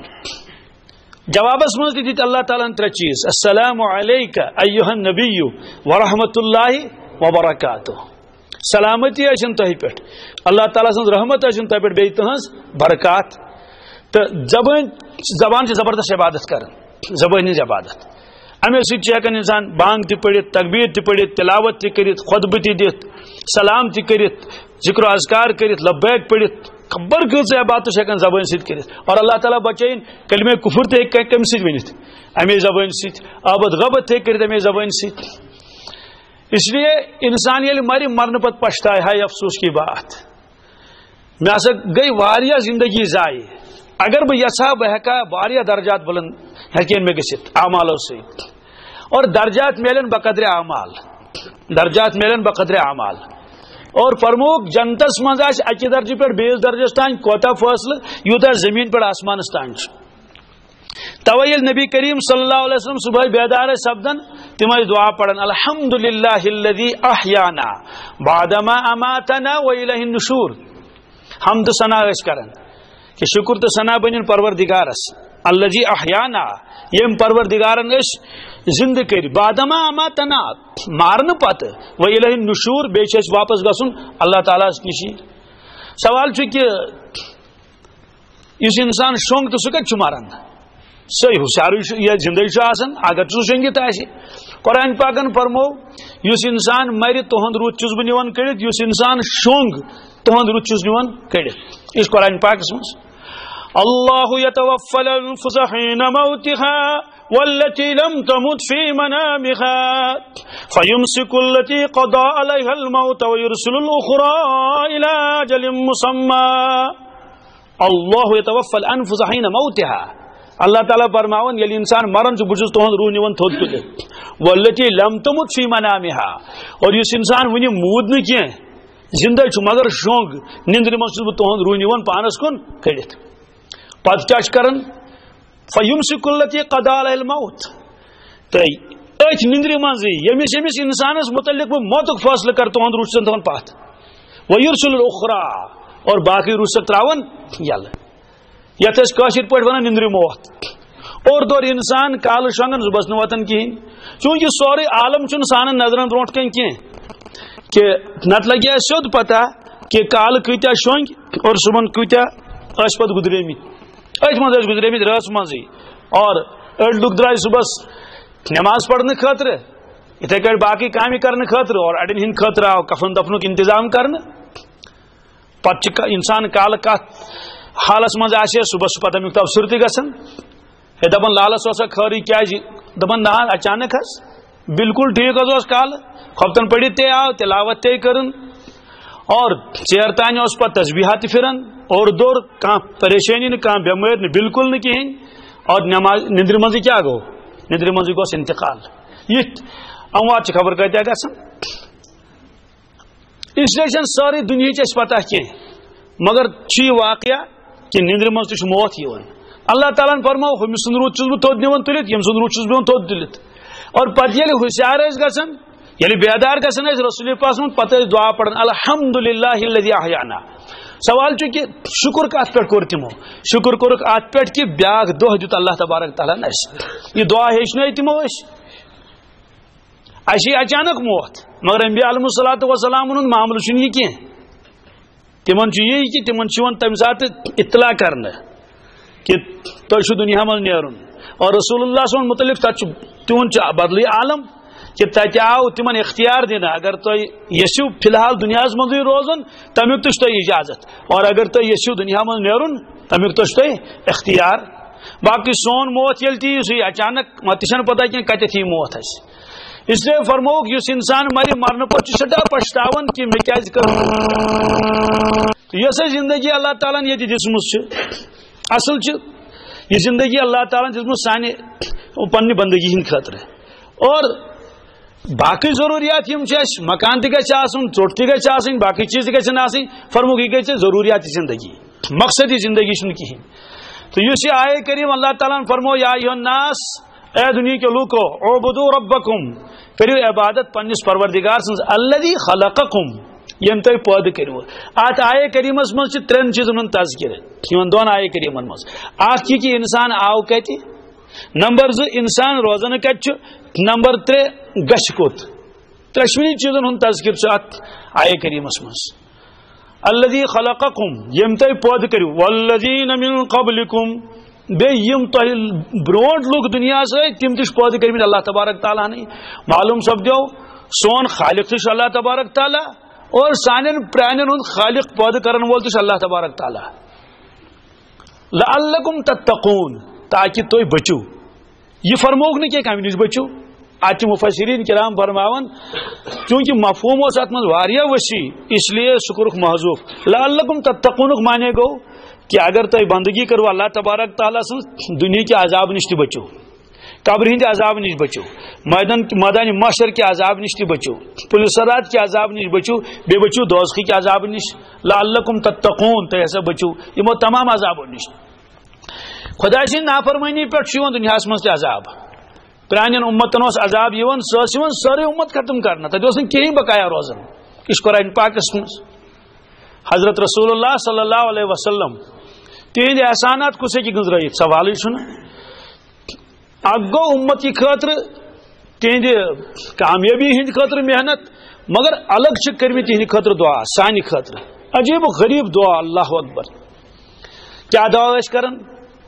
جوابس مز دت اللہ تعالیٰ ترے چیز السلام علیکہ ایھا النبی ورحمۃ اللہ وبرکاتہ سلامتی ٲسِن تۄہہِ پٮ۪ٹھ اللہ تعالیٰ سٕنٛز رحمت ٲسِن تۄہہِ پٮ۪ٹھ بیٚیہِ تُہنٛز برکات تو زبان زبان سے زبردست عبادت کرن زبان ہز عبادت امے سۭتۍ ہٮ۪کان انسان بانگ تہِ پٔرِتھ تکبیر تہِ پٔرِتھ تلاوت تہِ کٔرِتھ خطبہ تہِ دِتھ سلام تہِ کٔرِتھ ذکر و اذکار کٔرِتھ لبیک پٔرِتھ خبر کۭژاہ عبادت چھِ ہٮ۪کان زبان سۭتۍ کٔرِتھ اور اللہ تعالیٰ بچٲیِن کلمہ کفر تہِ ہیٚکہِ کمہِ سۭتۍ ؤنِتھ امے زبان سۭتۍ آبد غبت تہِ ہیٚکہِ کٔرِتھ امے زبان سۭتۍ اس لیے انسان ییٚلہِ مرِ مرنہٕ پتہٕ پچھتاے ہاے افسوس کی بات مےٚ ہسا گٔے واریاہ زندگی ضایع اگر بہ یژھا بہ ہیکا واریاہ درجات بلند ہیکن مے گژھِتھ اعمالو سۭتۍ اور درجات میلن بقدر اعمال درجات میلن بقدر اعمال اور فرموک جنتس مز آس اکہ درجہ پہ بیس درجس تان کوتا فاصلہ یوتہ زمین پہ آسمانس تان توے یل نبی کریم صلی اللہ علیہ وسلم صبح بیدار سپدن تم دعا پڑھن الحمد للہ الذی احیانا بعدما اماتنا والیہ النشور حمد ثنا اس کرن کہ شکر تو ثنا بنن پروردگارس الذی احیانا یم پروردگارن اس زندہ کر بعدما اماتنا مارن پتہ والیہ النشور بیچ اس واپس گسن اللہ تعالیٰ نش سوال چھ کہ اس انسان شونگ تو سہ کت ماران سی ہوشیار یہ زندگی آسان اگر ژٕ شونگِتھ آسہِ قرآن پاکن فرمو یُس انسان مر تہند رُت چھُس بہٕ نِوان کٔڑِتھ یُس انسان شونگ تہند رُت چھُس نِوان کٔڑِتھ یہِ چھُ قرآن پاکس منٛز اللہ یتوفى الانفس حين موتها والتي لم تمت في منامها فيمسك التي قضى عليها الموت ويرسل الاخرى الى اجل مسمى اللہ یتوفى الانفس حين موتها اللہ تعالیٰ فرماون ییٚلہِ انسان مران چھُ بہٕ چھُس تُہُنٛد روح نِوان تھوٚد تُلِتھ والتي لم تمت في منامها اور یُس انسان وٕنہِ موٗد نہٕ کینٛہہ زندٕ چھُ مگر شونٛگ نِندرِ منٛز چھُس بہٕ تُہُنٛد روح نِوان پانس کُن کٔڑِتھ پتہٕ کیٛاہ چھُ کران فیمسک التی قضى علیہ الموت تہٕ أتھۍ نِندرِ منٛزٕے ییٚمِس ییٚمِس انسانس متعلق بہٕ موتُک فٲصلہٕ کرٕ تُہُنٛد روح چھُسن تھاوان پتھ ویرسل الاخرى اور باقٕے روح چھِسکھ تراوان یلہٕ یتھ أسۍ کٲشِر پٲٹھۍ ونان نِندرِ موت اور دور انسان کالہٕ شۄنگان صُبحس نہٕ واتان کِہیٖنۍ چوٗنٛکہِ سورُے عالم چھُنہٕ سانن نظرن برونٛٹھ کَنۍ کینٛہہ کہ نتہٕ لگہِ اَسہِ سیوٚد پتہ کہ کالہٕ کۭتیاہ شۄنگۍ اور صُبحن کۭتیاہ ٲسۍ پتہٕ گُزریمٕتۍ أتھۍ منٛز ٲسۍ گُزریمٕتۍ رٲژ منٛزٕے اور أڑۍ لُکھ درٛاے صُبحس نٮ۪ماز پرنہٕ خٲطرٕ یِتھٕے کٲٹھۍ باقٕے کامہِ کرنہٕ خٲطرٕ اور اَڑٮ۪ن ہٕنٛدِ خٲطرٕ آو کفن دفنُک انتظام کرنہٕ پتہٕ چھِ انسان کالہٕ کتھ حالس منٛز آسہِ ہے صُبحس چھُ پتہٕ امیُک تبصرٕ تہِ گژھان ہے دپان لالس اوسا خٲرٕے کیازِ دپان نہ اچانک حظ بالکل ٹھیک حظ اوس کالہٕ خۄفتن پٔرِتھ تے آو تلاوت تے کٔرٕن اور ژیر تانۍ اوس پتہٕ تسبیحات تہِ پھران اور دور کانٛہہ پریشٲنی نہٕ کانٛہہ بٮ۪مٲرۍ نہٕ بالکل نہٕ کِہیٖنۍ اور نٮ۪ماز نِندرِ منٛزٕے کیاہ گوٚو نِندرِ منٛزٕے گوس انتقال یِتھ اموات چھِ خبر کۭتیاہ گژھان اس لیے چھنہٕ سٲرٕے دُنہِچ اَسہِ پتہ کینٛہہ مگر چھُ یہِ واقعہ کہ نِندرِ منٛز تہِ چھُ موت یِوان اللہ تعالیٰ ہن فرمو ہُمہِ سُنٛد روح چھُس بہٕ تھوٚد نِوان تُلِتھ ییٚمہِ سُنٛد روح چھُس بہٕ نِوان تھوٚد تُلِتھ اور پتہٕ ییٚلہِ ہوشیار ٲسۍ گژھان ییٚلہِ بیدار گژھان ٲسۍ رسول پاکَس منٛز پتہٕ ٲسۍ دعا پران الحمدللہ الذی احیانا سوال چھُ کہ شُکر کتھ پٮ۪ٹھ کوٚر تِمو شُکر کوٚرُکھ اتھ پٮ۪ٹھ کہ بیاکھ دۄہ دیُت اللہ تبارک تعالیٰ ہن اسہِ یہِ دعا ہیٚچھنٲے تِمو أسۍ اَسہِ یی اچانک موت مگر انبیاء علیہم الصلوۃ والسلامن ہُنٛد معاملہٕ چھُنہٕ یہِ کینٛہہ تِمن چھُ یی کہ تِمن چھُ یِوان تمہِ ساتہٕ اطلاع کرنہٕ کہ تۄہہِ چھُ دُنیا منٛز نیرُن اور رسول اللہ صن متعلق تتہِ چھُ تِہُنٛد چھُ بدلٕے عالم کہ تتہِ آو تِمن اختیار دِنہٕ اگر تُہۍ یژھِو فی الحال دُنیاہس منٛزٕے روزُن تمیُک تہِ چھُ تۄہہِ اجازت اور اگر تُہۍ یژھِو دُنیا منٛز نیرُن تمیُک تہِ چھُ تۄہہِ اختیار باقٕے سون موت ییٚلہِ تہِ یی سُہ یی اچانک مگر تہِ چھنہٕ پتہ کینٛہہ کتٮ۪تھ یی موت اسہِ اس لیے فرمووُکھ یُس انسان مرِ مرنہٕ پتہٕ چھُ سٮ۪ٹھاہ پچھتاوان کہ مےٚ کیازِ کٔر یۄس اَسہِ زندگی اللہ تعالیٰ ہن ییٚتہِ دِژمٕژ چھِ اصل چھِ یہ زندگی اللہ تعالیٰ نے دِژمٕژ سانہِ پننہِ بندگی ہٕنٛدِ خٲطرٕ اور باقٕے ضروٗریات یِم چھِ اَسہِ مکان تہِ گژھِ آسُن ژوٚٹ تہِ گژھِ آسٕنۍ باقٕے چیٖز تہِ گژھن آسٕنۍ فرمووُکھ یہِ گژھِ ضروٗریات زندگی مقصدی زندگی چھُنہٕ کِہیٖنۍ تہٕ یُس یہِ آیے کریم اللہ تعالیٰ ہن فرمو یا ایُہا الناس اے دُنیا کے لوٗکو اعبدوٗ ربکُم کٔرِو عبادت پننِس پروردگار سٕنٛز الذی خلقکُم ییٚمۍ تۄہہِ پٲدٕ کٔرِو اتھ آیے کریٖمس منٛز چھِ ترٛٮ۪ن چیٖزن ہُنٛد تذکرٕ یِمن دۄن آیے کریٖمن منٛز اکھ یہِ کہ انسان آو کتہِ نمبر زٕ انسان روزان کتہِ چھُ نمبر ترٛےٚ گژھِ کوٚت ترٛٮ۪شوٕنی چیٖزن ہُنٛد تذکرٕ چھُ اتھ آیے کریٖمس منٛز الذی خلقکُم ییٚمۍ تۄہہِ پٲدٕ کٔرِو والذیٖنَ مِن قبلکُم بیٚیہِ یِم تۄہہِ برونٛٹھ لُکھ دُنیاہس ٲسۍ تِم تہِ چھِ پٲدٕ کٔرمٕتۍ اللہ تبارک تعالیٰ ہنٕے معلوٗم سپدیو سون خالق تہِ چھُ اللہ تبارک تعالیٰ اور سانٮ۪ن پرٛانٮ۪ن ہُنٛد خالق پٲدٕ کرن وول تہِ چھُ اللہ تبارک تعالیٰ لعلکُم تتقوٗن تاکہِ تُہۍ بٔچِو یہِ فرمووُکھ نہٕ کینٛہہ کمہِ نِش بٔچِو اتھ چھِ مفسرین کرام فرماوان چوٗنٛکہِ مفہوٗم اوس اتھ منٛز واریاہ وسیع اس لیے سُہ کوٚرُکھ محذوٗف لعلکُم تتقوٗنُک معنی گوٚو کہ اگر تۄہہِ بندگی کٔرو اللہ تبارک تعالیٰ سٕنٛز دُنہِکہِ عذاب نِش تہِ بٔچِو قبرِ ہٕنٛدِ عذاب نِش بٔچِو میدان مٲدانِ محشر کہِ عذاب نِش تہِ بٔچِو پُلِس صراط کہِ عذاب نِش بٔچِو بیٚیہِ بٔچِو دوزخٕکہِ عذاب نِش لعلکُم تتقوٗن تُہۍ ہسا بٔچِو یِمو تمام عذابو نِش خۄداے سٕنٛدِ نافرمٲنی پٮ۪ٹھ چھُ یِوان دُنیاہس منٛز تہِ عذاب پرٛانٮ۪ن اُمتن اوس عذاب یِوان سۄ ٲس یِوان سٲرٕے اُمت ختم کرنہٕ تتہِ اوس نہٕ کِہیٖنۍ بقایا روزان یہِ چھُ قرآن پاکس منٛز حضرت رسول اللہ صلی اللہ علیہ وسلم تِہنٛدۍ احسانات کُس ہیٚکہِ گٔنٛزرٲیِتھ سوالٕے چھُنہٕ اکھ گوٚو اُمت یہِ خٲطرٕ تِہنٛدِ کامیٲبی ہٕنٛدِ خٲطرٕ محنت مگر الگ چھِ کٔرمٕتۍ تِہنٛدِ خٲطرٕ دعا سانہِ خٲطرٕ عجیٖب و غریٖب دعا اللہ اکبر کیاہ دعا ٲسۍ کران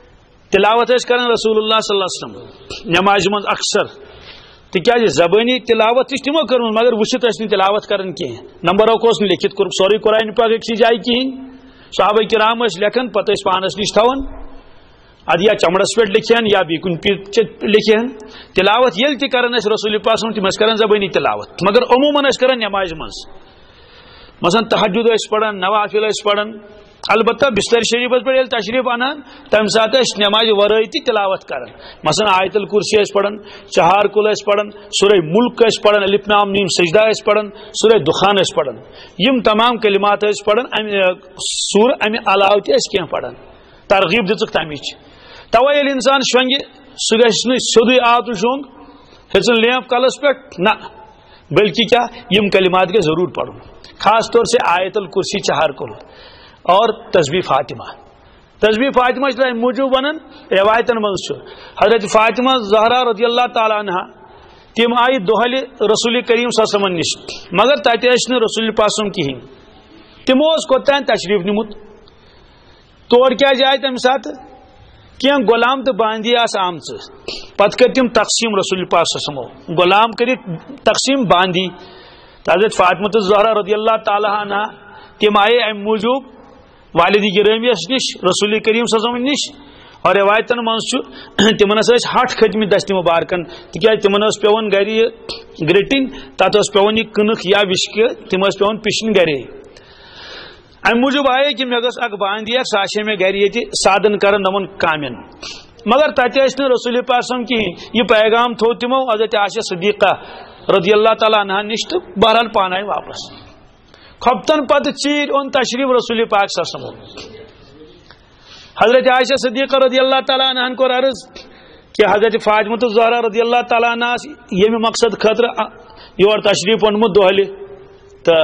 تلاوت کرن رسول اللہ صلی اللہ علیہ وسلم نماز من اکثر تکیاز زبانی تلاوت تمو کرن مگر وچت اس تلاوت کرن کی نمبر اک اس لکھت کور سوری قرآن پاک ایک جائے کہین صحابہ کرام اس لکھن پتہ اس پانس نش تھاون اد یا چمڑس پہ لکھن یا بی کن لکھن تلاوت یل تہ کرن اس رسول پاک صلی اللہ علیہ وسلم تم اس کرن زبانی تلاوت مگر عموماً اس کرن نماز من مثلا تہجد اس پڑھن نوافل اس پڑھن البتہ بستر شریف پہ تشریف انان تمہ سات نماز ورائے تہ تلاوت کران مثلا آیت الکرسی اس پڑھن چہار کل اس پڑھن سورہ ملک اس پڑھن الف لام میم سجدہ اس پڑھن سورہ دخان اس پڑھن یم تمام کلمات اس پڑھن سور ام علاوہ تہ اس کینٛہہ پڑھن ترغیب دژک تمچ توے ییٚلہِ انسان شونگہِ سُہ گژھِ نہٕ سیوٚدُے آو تہٕ شونگ ہیژن لیمپ کلس پہ نہ بلکہ کیا یم کلمات کے ضرور پڑھن خاص طور سے آیت الکرسی چہار کل اور تسبیح فاطمہ تسبیح فاطمہ اس موجود ونن روایتن مز حضرت فاطمہ زہرا رضی اللہ تعالی عنہ تم آئی دہل رسول کریم صلی اللہ علیہ وسلم نش مگر تتہ ٲسۍ نہٕ رسول پاسم کہین تمو اوس کوتان تشریف نمت تور کیا جائے تمہ سات کینٛہہ غلام تو باندی آس آمژ پتہ کر تم تقسیم رسول پاک صلی اللہ علیہ وسلم غلام کر تقسیم باندی حضرت فاطمہ زہرا رضی اللہ تعالی عنہ تم آئے ام موجود والد گرامیس نش رسول کریم صلی اللہ علیہ وسلم نش اور روایتن من تمن ہٹ کھتمت دست مبارکن تکیاز تمن پیون گر گرٹن تت پیون یہ کنک یا وشک تم پیون پشن گرے ام موجود آئے کہ مے گھس اک باندی اک ساشے میں گر یہ سادن کرن نمن کامن مگر تتہ ٲسۍ رسول پاک صلی اللہ علیہ وسلم کہین یہ پیغام تھو تمو حضرت عائشہ صدیقہ رضی اللہ تعالیٰ عنہ نش تو بہرحال پان آئی واپس کھپتن پتہ چیر اون تشریف رسول پاک صلی اللہ علیہ وسلم حضرت عائشہ صدیقہ رضی اللہ تعالیٰ عنہ کو عرض کہ حضرت فاطمہ زہرا رضی اللہ تعالیٰ عنہ یہ مقصد خاطر یور تشریف اونمت دہلہ تو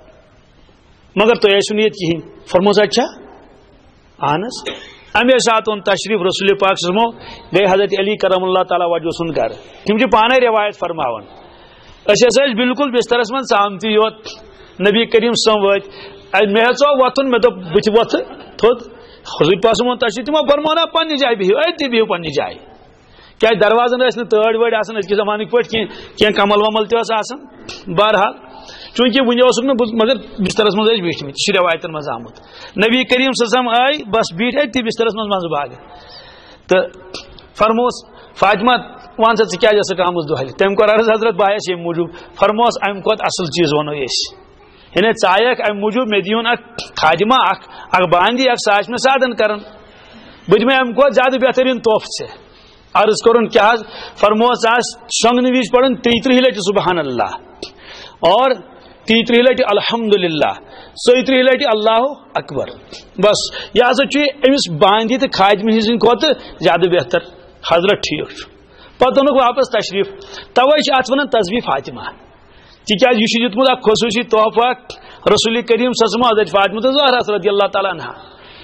مگر تھی ٲسِو نہٕ ییٚتہِ کہین فرموس اچھا اہن حظ امے سات اون تشریف رسول پاک صلی اللہ علیہ وسلم گئی حضرت علی کرم اللہ تعالیٰ وجہ سن گھر تم پانے روایت فرماون اس بالکل بسترس من سامتی یوت نبی کریم صلی اللہ علیہ وسلم مے ژو وتھن مے دوپ بت وتھ تھوٚد حضور پاک صلی اللہ علیہ وسلم تمو فرمونا پننہِ جایہِ بِہِو اتی بِہِو پننہِ جایہِ کیا دروازن ٲسۍ نہٕ تٲڑۍ وٲڑۍ آسان أزکہِ زمانٕکۍ پٲٹھۍ کینٛہہ کینٛہہ کمل ومل تہِ ٲس آسان بہرحال چونکہ ون اوسُکھ نہٕ مگر بسترس منٛز ٲسۍ بیٖٹھمٕتۍ یہِ چھُ روایتن منٛز آمُت نبی کریم صلی اللہ علیہ وسلم آے بس بیٖٹھ أتی بسترس منٛز منٛزٕ باغ تہٕ فرموس فاطمہ وان سا ژٕ کیٛازِ ٲسٕکھ آمٕژ دۄہلہِ تٔمۍ کوٚر عرض حضرت بہٕ آیس ییٚمہِ موٗجوٗب فرموس امہِ کھۄتہٕ اصل چیٖز ونو أسۍ یعنی ژایکھ امہِ موٗجوٗب مےٚ دیُن اکھ خادمہ اکھ اکھ باندی اکھ سُہ آسہِ مےٚ سادن کران بہٕ دِمے امہِ کھۄتہٕ زیادٕ بہتریٖن تحفہٕ ژےٚ عرض کوٚرُن کیٛاہ حظ فرموس آس شۄنٛگنہٕ وِزِ پرن ترٛیہِ ترٛہ لٹہِ سبحان اللہ اور تیٚیہِ ترٛہ لٹہِ الحمدللہ ژۄیہِ ترٛہ لٹہِ اللہ اکبر بس یہ ہسا چھُ أمِس باندی تہٕ خادمہِ ہِنٛدِ کھۄتہٕ زیادٕ بہتر حضرت ٹھیٖک چھُ پتہٕ اوٚنُکھ واپس تشریف توے چھِ اتھ ونان تسبیح فاطمہ تکیاز یہ دیتمت اکھ خصوصی تحفہ رسول کریم صلی اللہ علیہ وسلم حضرت فاطمہ زہرا رضی اللہ تعالیٰ عنہ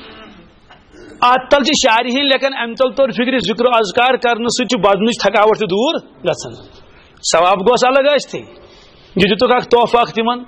ات تل شارحین لیکن ام تل طور فکر ذکر و اذکار کرنے سۭتۍ بدنٕچ تھکاوٹ دور گژھان ثواب گوس الگ ٲسۍ یہ دتُکھ اکھ تحفہ اکھ تمن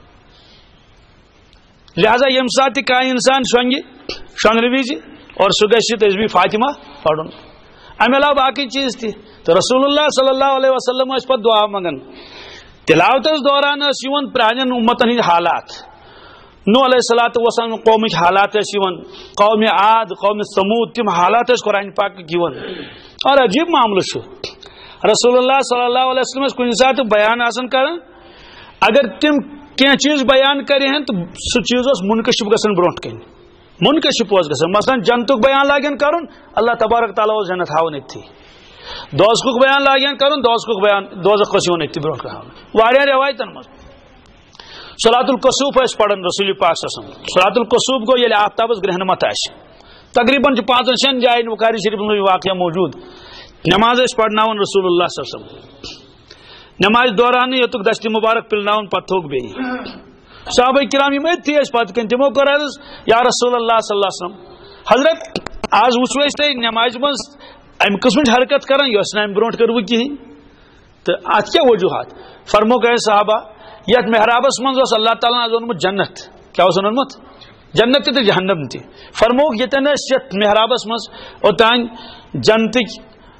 لہذا یم سات تہِ کانٛہہ انسان شونگہِ شونگنہٕ وِزِ اور سُہ گژھِ تسبیح فاطمہ پرُن امہِ علاوٕ باقٕے چیٖز تہِ تہٕ رسول اللہ صلی اللہ علیہ وسلم ٲسۍ پتہٕ دعا منگان تلاوتس دوران ٲسۍ یِوان پرانٮ۪ن اُمتن ہٕنٛدۍ حالات نوح علیہ الصلوۃ والسلام قومٕکۍ حالات ٲسۍ یِوان قومِ عاد قومِ ثمود تِم حالات ٲسۍ قرآن پاکٕکۍ یِوان اور عجیب معاملہٕ چھُ رسول اللہ صلی اللہ علیہ وسلم ٲسۍ کُنہِ ساتہٕ بیان آسان کران اگر تم کینٛہہ چیٖز بیان کرہن تو سُہ چیٖز اوس منکشف گژھان برونٛٹھ کَنۍ منکشف اوس گژھان مثلاً جنتُک بیان لاگن کرُن اللہ تبارک تعالیٰ اوس جنت ہاوان أتھی دوزخُک بیان لاگن کرُن دوزخُک بیان دوزخ اوس یِوان أتھی برونٛٹھ کَنۍ ہاونہٕ واریاہن روایتن منٛز صلاۃ الکسوف ٲسۍ پران رسول پاک صلی اللہ علیہ وسلم صلاۃ الکسوف گوٚو ییٚلہِ آفتابس گرہنمت آسہِ تقریباً چھِ پانٛژن شیٚن جاین بخاری شریفس منٛز واقعہ موجود نماز ٲسۍ پرناوان رسول اللہ صلی اللہ علیہ وسلم نماز دوران یوتُک دستی مبارک پلناون پتہٕ تھوٚک بیٚیہِ صحابہ کرام یِم أتھی ٲسۍ پتہٕ کِنۍ تِمو کوٚر عرض یا رسول اللہ صلی اللہ علیہ وسلم حضرت آز وٕچھو أسۍ تۄہہِ نمازِ منٛز امہِ قٕسمٕچ حرکت کران یۄس نہٕ امہِ برونٛٹھ کٔروٕ کِہینۍ تہٕ اتھ کیٛاہ وجوٗہات فرموکھ اے صحابہ یتھ محرابس منٛز اوس اللہ تعالیٰ ہن آز اوٚنمُت جنت کیٛاہ اوس اوٚنمُت جنت تو جہنم تہ فرموک یتن یت محرابس مز اوتان جنتک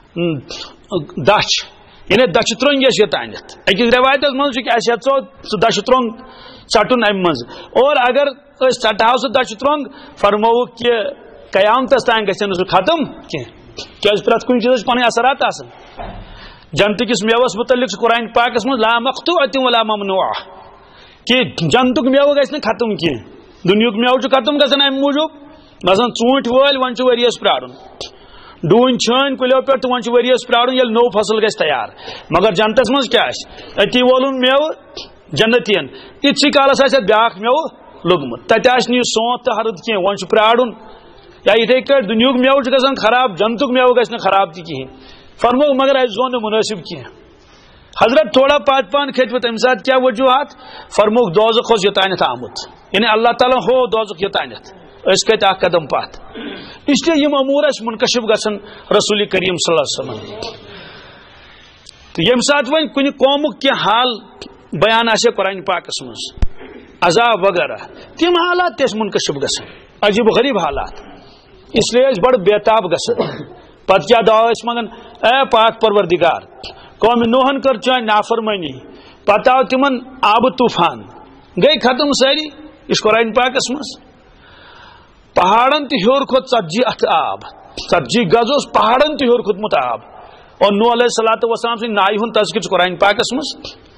دچھ یعنی دچھ ترنگ یس یتانت اکس روایت مز سہ دچھ ترنگ ٹھن ام مز اور اگر ٹھہو سہ دچھ ترنگ فرموک کہ قیامتس تان گھن سہ ختم کی پریت کن چیز پن اثرات آسان جنت کس میوس متعلق قرآن پاکس مز لا مقطوعۃ ولا ممنوعہ کہ جنتک میوہ گھس ختم کی دنیک میوہ ختم گھن ام موجود مثلا ژوٗنٛٹھۍ وٲلۍ وۄنۍ چھُ ؤریَس پرٛارُن ڈوٗنۍ چھٲنۍ کُلیو پٮ۪ٹھ تہٕ وۄنۍ چھُ ؤریَس پرٛارُن ییٚلہِ نوٚو فصل گژھِ تیار مگر جنتس منٛز کیٛاہ آسہِ أتی وولُن میوٕ جنتین یِتسٕے کالس آسہِ اَتھ بیٛاکھ میوٕ لوٚگمُت تتہِ آسہِ نہٕ یہِ سونٛت تہٕ ہرُد کینٛہہ وۄنۍ چھُ پرٛارُن یا یِتھٕے کٲٹھۍ دُنیُک میوٕ چھُ گژھان خراب جنتُک میوٕ گژھِ نہٕ خراب تہِ کِہیٖنۍ فرموو مگر اَسہِ زون نہٕ مُنٲسِب کینٛہہ حضرت تھوڑا پات پان کھٔتۍ وٕ تمہِ ساتہٕ کیٛاہ وجوٗہات فرمووُکھ دوزخ اوس یوٚتانٮ۪تھ آمُت یعنی اللہ تعالیٰ ہوو دوزخ یوٚتانٮ۪تھ أسۍ کھٔتۍ اکھ قدم پتھ اس لیے یم امور اَسہِ منکشف گژھن رسول کریم صلی اللہ علیہ وسلم تہٕ ییٚمہِ ساتہٕ وۄنۍ کُنہِ قومُک کینٛہہ حال بیان آسہِ قرآن پاکس منٛز عذاب وغیرہ تِم حالات تہِ ٲسۍ منکشف گژھان عجیب و غریب حالات اس لیے ٲسۍ بڑٕ بےتاب گژھان پتہٕ کیٛاہ دعا ٲسۍ منگان اے پاک پروردگار قومِ نوحن کٔر چٲنۍ نافرمٲنی پتہٕ آو تِمن آبہٕ طوٗفان گٔے ختم سٲری یہِ چھُ قرآن پاکس منٛز پہاڑن تہ ہیور کھوت ژتجی اتھ آب ژتجی گز اس پہاڑن تہ ہیور کھوتمت آب اور نوح علیہ الصلوۃ والسلام سن نائی ہند تذکر قرآن پاکس مز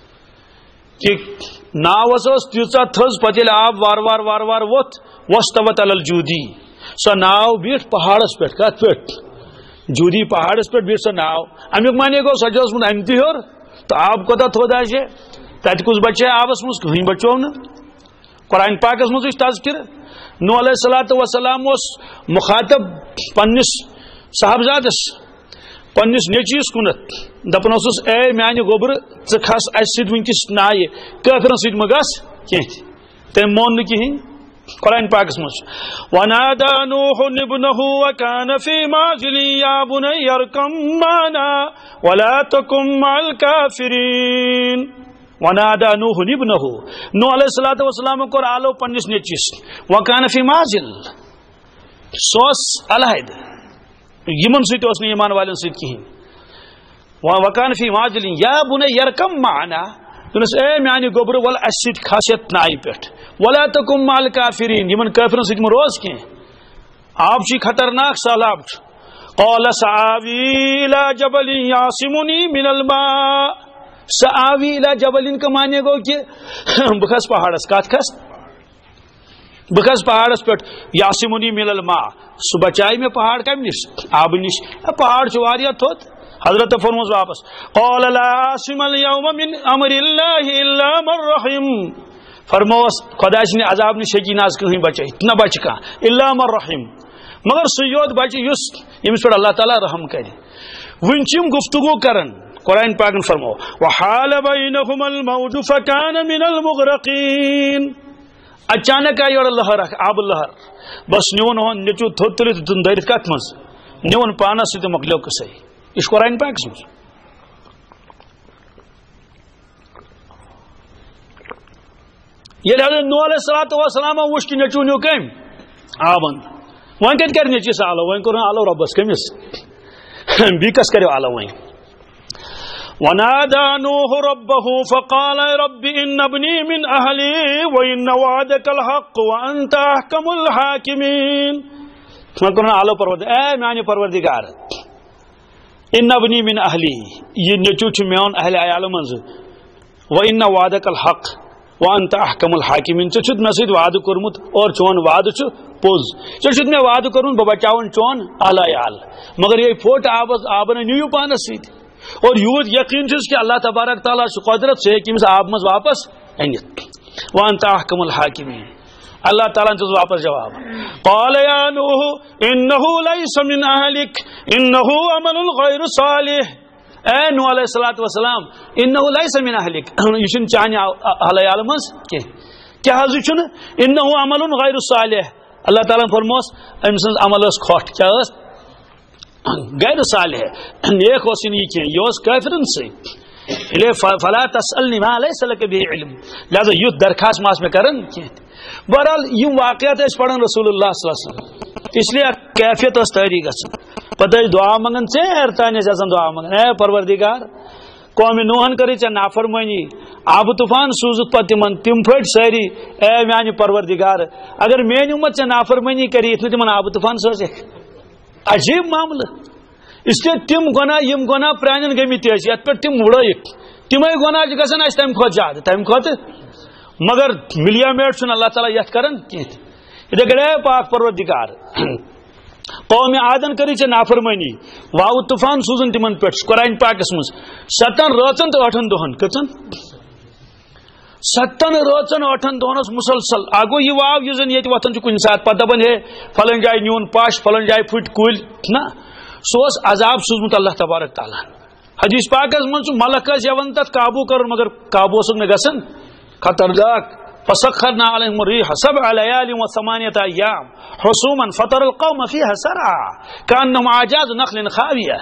کہ ناوس اس تیژا تھز پتہ ییٚلہِ آب وار وار وار وار ووت وستوت علی الجودی سۄ ناو بیٖٹھ پہاڑس پٮ۪ٹھ کتھ پٮ۪ٹھ جودی پہاڑس پٮ۪ٹھ بیٖٹھ سۄ ناو امیُک معنی گوٚو سۄ چھِ ٲسمٕژ امہِ تہِ ہیور تہٕ آب کوتاہ تھوٚد آسہِ تتہِ کُس بچے آبس منٛز کٕہٕنۍ بچو نہٕ قرآن پاکس منٛز چھُ تذکر نوح علیہ الصلوۃ والسلام اس مخاطب پنس صاحبزادس پنس نیچویس کنت دپان اوسُس اے میانہِ گوبر ژٕ کھس اسہِ سۭتۍ ونکس نایہِ کٲفرن سۭتۍ مہ گژھ کینٛہہ تہِ تٔمۍ مون نہٕ کِہیٖنۍ قرآن پاکس منٛز ونادى نوح ابنه وكان في معزل يا بني اركب معنا ولا تكن مع الكافرين ونادى نوح ابنه نوح علیہ الصلوۃ والسلام کور آلو پنس نیچوس وکان فی معزل سوس علیحدٕ یمن سۭتۍ اوس نہٕ ایمان والٮ۪ن سۭتۍ کِہیٖنۍ وکان فی معزل یا بنی ارکب معنا دۄپنس اے میانہِ گوبرٕ ول اسہِ سۭتۍ کھس یتھ نایہِ پٮ۪ٹھ ولا تکن مع الکافرین یمن کٲفرن سۭتۍ مہ روز کینٛہہ آب چھُ خطرناک سہلاب چھُ قال سآوی الی جبل یعصمنی من الماء سآوی الی جبل کا معنی گو کہ بہ کھس پہاڑس کت کھس بہ کھس پہاڑس پہ یاسمنی من الماء سہ بچائے میں پہاڑ کمہ نش آب نش پہاڑ چھ واریاہ تھوٚد حضرت فرموز واپس قال لا عاصم اليوم من امر اللہ الا من رحم فرموس خدا سٕنٛدِ عذاب نش ہیٚکہِ نہٕ آز کٕہٕنۍ بچٲیِتھ نہ بچہِ کانٛہہ الا من رحم مگر سُے یوت بچہِ یُس ییٚمِس پٮ۪ٹھ اللہ تعالیٰ رحم کرِ وٕنۍ چھِ یِم گفتگو کران قرآن پاکن فرمو وحال بینہما الموج فکان من المغرقین اچانک آئی اور لہر آب لہر بس نیون ہون نیچو تھوت تلت تن دائرت کت منز نیون پانا سیدھ مکلیو کسی اس قرآن پاک سمجھ یہ حضرت نوح علیہ السلام وش کی نیچو نیو کم آبند وان کت کر نیچی سا آلو وان کرن آلو ربس کمیس بیکس کریو آلو وان ونادى نوح ربه فقال رب إن ابني من أهلي وإن وعدك الحق وأنت أحكم الحاكمين فقلنا على پروردگار اے میانہ پروردگار ان ابني من أهلي یہ نیچو چھ میون اہل عیال منز وإن وعدك الحق وأنت أحكم الحاكمين ژےٚ چھُتھ مےٚ سۭتۍ وعدٕ کوٚرمُت اور چون وعدٕ چھُ پوٚز ژےٚ چھُتھ مےٚ وعدٕ کوٚرمُت بہٕ بچاوَن چون اہل عیال مگر یہ پھوٹ آبس آبن نیو پانس سۭتۍ اور یوت یقین چھُس کہ اللہ تبارک تعالیٰ چھُ قدرت سُہ ہیٚکہِ أمِس آب منٛز واپس أنِتھ وأنت أحكم الحاكمين اللہ تعالیٰ چھُس واپس جواب قال يا نوح إنه ليس من أهلك إنه عمل غير صالح اے نوح علیہ الصلوۃ والسلام إنه ليس من أهلك یہ چھُنہٕ چانہِ اہل عیال منٛز کینٛہہ کیٛاہ حظ یہِ چھُنہٕ إنه عمل غير صالح اللہ تعالیٰ فرموس أمۍ سٕنٛز عمل ٲس کھۄٹھ کیٛاہ ٲس غیر صالح نیک اوس نہٕ یہِ کینٛہہ یہِ اوس کٲفرن سۭتۍ فلا تسألنی ما لیس لک بہ علم، لہذا یُتھ درخواست ماس میں کرن کینٛہہ. بہرحال یم واقعات ٲسۍ پران رسول اللہ صلی اللہ علیہ وسلم، اس لیے کیفیت ٲس تٲری گژھان. پتہٕ ٲسۍ دعا منگان، ژیر تانۍ ٲسۍ آسان دعا منگان، اے پروردگار قوم نوحن کری ژےٚ نافرمٲنی، آبہٕ طوفان سوٗزُتھ پتہٕ تمن، تم پھٹۍ سٲری. اے میانہِ پروردگار اگر میٲنۍ اُمت ژےٚ نافرمٲنی کری یِتھ نہٕ تمن آبہٕ طوفان سوزیکھ. عجیب معاملہ. اس لیے تم گناہ یم گناہ پرانین گٔمٕتۍ ٲسۍ یتھ پٮ۪ٹھ تم وُڑٲیِکھ، تمے گناہ چھِ گژھان اَسہِ تمہِ کھۄتہٕ زیادٕ تمہِ کھۄتہٕ، مگر ملیا میٹ چھُنہٕ اللہ تعالیٰ یتھ کران کینٛہہ. یِتھے کٔنۍ اے پاک پروردگار قوم عادن کری ژےٚ نافرمٲنی، واو طوفان سوٗزُن تمن پٮ۪ٹھ قرآن پاکس منٛز ستن رٲژن تہٕ ٲٹھن دۄہن. کٔژن؟ ستن رٲژن ٲٹھن دۄہن اوس مسلسل. اکھ گوٚو یہِ واو یُس زن ییٚتہِ وۄتھان چھُ کُنہِ ساتہٕ پتہٕ دپان ہے فلٲنۍ جایہِ نیوٗن پش، فلٲنۍ جایہِ پھٕٹۍ کُلۍ، نہ سُہ اوس عذاب سوٗزمُت اللہ تبارک تعالیٰ. حدیث پاکس منٛز چھُ ملک ٲسۍ یوان تتھ قابوٗ کرُن مگر قابوٗ اوسُکھ نہٕ گژھان، خطرناک. فسخرنا عليهم الريح سبع ليال وثمانية أيام حسوما فطر القوم فيها سرعا كأنهم أعجاز نخل خاوية.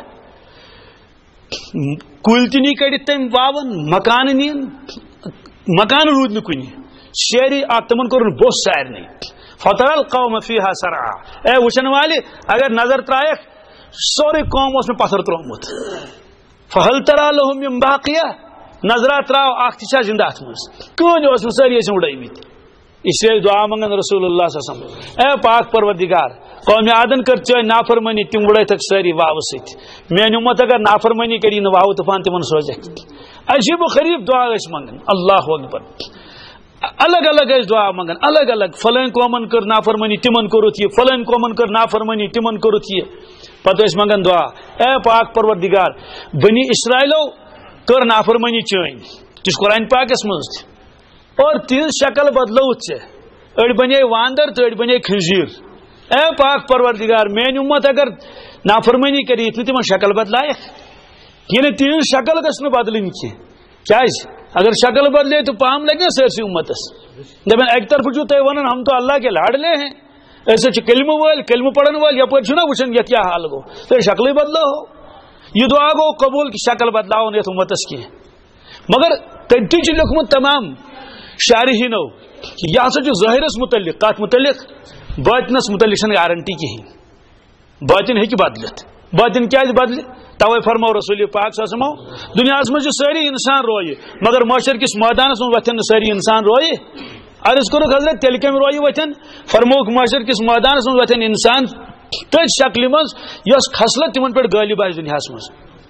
کُلۍ تہِ نی کٔڑِتھ تٔمۍ واون، مکان نِیَن، مکان روٗد نہٕ کُنہِ، شیری تمن کوٚرُن بوٚس سارنٕے. فطر القوم فيها سرعا. اے وٕچھن والہِ اگر نظر ترایکھ سورُے قوم اوس مےٚ پتھر تروومُت. فهل ترى لهم من باقية. نظرا تراو اکھ تہِ چھا زندہ اتھ منٛز، کٕہٕنۍ اوس نہٕ، سٲری ٲسۍ وُڑٲمٕتۍ. اس لیے دعا منگان رسول اللہ صلی اللہ علیہ وسلم، اے پاک پروردگار قوم عادن کر ژےٚ نافرمٲنی، تم وُڑٲیتھکھ سٲری واوٕ سۭتۍ. میٲنۍ اُمت اگر نافرمٲنی کری نہٕ واوٕ طوفان تمن سوزیکھ. عجیب و غریب دعا ٲسۍ منگان. اللہ اکبر. الگ الگ ٲسۍ دعا منگان، الگ الگ. فلٲنۍ قومن کٔر نافرمٲنی تمن کوٚرُتھ یہِ، فلٲنۍ قومن کٔر نافرمٲنی تمن کوٚرُتھ یہِ. پتہٕ ٲسۍ منگان دعا، اے پاک پروردگار بنی اسرائیلو کٔر نافرمٲنی چٲنۍ، تہِ چھُ قرآن پاکس منٛز تہِ، اور تہنٛز شکل بدلووُتھ ژےٚ، أڑۍ بنے واندر تہٕ أڑۍ بنے خنزیٖر. اے پاک پروردگار میٲنۍ اُمت اگر نافرمٲنی کری یِتھ نہٕ تمن شکل بدلایکھ، یعنی تہنٛز شکل گژھِ نہٕ بدلٕنۍ کینٛہہ. کیازِ اگر شکل بدلے تو پام لگے سٲرسٕے اُمتس. دپن اکہِ طرفہٕ چھُو تُہۍ ونان ہم تو اللہ کے لاڈلے ہیں، أسۍ حظ چھِ کلمہٕ وٲلۍ، کلمہٕ پرن وٲلۍ، یپٲرۍ چھُنہ وٕچھان یتھ کیٛاہ حال گوٚو، تُہۍ شکلٕے بدلو. یہ دعا گو قبول کہ شکل بدلاؤ یتھ امتس کی، مگر تتی چھ لیکھمت تمام شارحینو یہ ہسا چھ ظاہرس متعلق، کت متعلق؟ باطنس متعلق چھ گارنٹی کہین. باطن ہیکہ بدلت، باطن کیا بدل؟ توے فرمو رسول پاک صلی اللہ علیہ وسلم دنیا مجھ ساری انسان روئے مگر معاشر کس میدانس من وتھن ساری انسان روئے. عرض کرو حضرت تیل کم روئے وتھن؟ فرموک معاشر کس میدانس من وتھن انسان تر شکل مز یس خصلت تمن پہ غالب آس دنیا مز.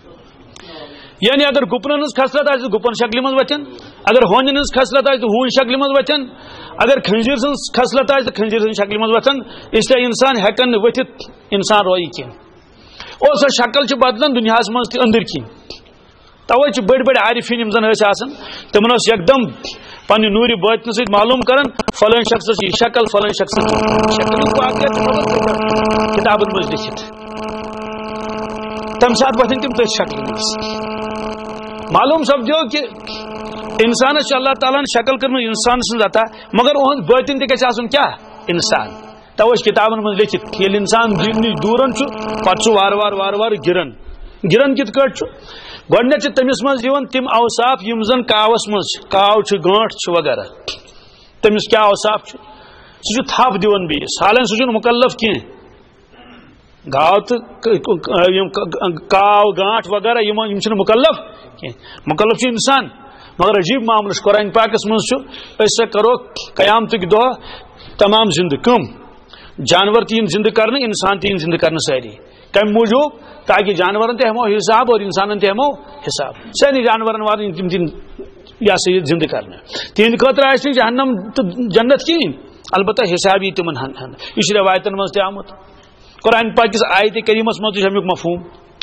یعنی اگر گپن ہز خصلت آس گپن شکل مز وتھن، اگر ہون ہز خصلت آس ہون شکل مز وتھن، اگر خنزیر سن خصلت آس خنزیر سن شکل مز وتھن. اس لیے انسان ہیکن ورتھ انسان روئی کی اور سو شکل چھ بدلن دنیا مز تہ اندر کی. توے چھ بڑ بڑ عارفین یم زن آسان تمن اس یکدم پنہ نور باطن سۭتۍ معلوم کران فلان شخص یہ شکل فلان شخص شکل واقعات کتابن مز لکھت. تم سات وتھن تم تھی شکل معلوم سپدو کہ انسان اللہ تعالیٰ شکل کرم انسان سن عطا مگر اہد باطن تہ گژھِ آسُن کیا انسان. توے کتابن مز لکھت ییٚلہِ انسان دین نش دوران پتہ وار وار وار وار گران گران کت کٹ گۄڈنیٚتھ چھِ تٔمِس منٛز یِوان تِم اوصاف یِم زن کاوس منٛز چھِ، کاو چھُ گٲنٛٹھ چھُ وغیرہ. تٔمِس کیٛاہ اوصاف چھُ؟ سُہ چھُ تھپھ دِوان بیٚیِس، حالانکہِ سُہ چھُنہٕ مُکلف کینٛہہ. گاو تہٕ یِم کاو گانٹھ وغیرہ یِم یِم چھِنہٕ مُکلف کینٛہہ، مُکلف چھُ انسان. مگر عجیب معاملہٕ چھُ قرآن پاکس منٛز چھُ أسۍ سا کرو قیامتٕکۍ دۄہ تمام زندٕ کٕم جانور تہِ یِن زندٕ کرنہٕ، انسان تہِ یِن زندٕ کرنہٕ سٲری. کمہِ موٗجوٗب؟ تاکہ جانورن تہ ہمو حساب اور انسانن تہ ہمو حساب. سارے جانورن والن تم دن یہ سا یہ زندہ کرنے تہند خاطر آس جہنم تو جنت کہین، البتہ حساب یہ تمن یہ روایتن مز تہ آمت. قرآن پاک کس آیت کریمس مز امیک مفہوم.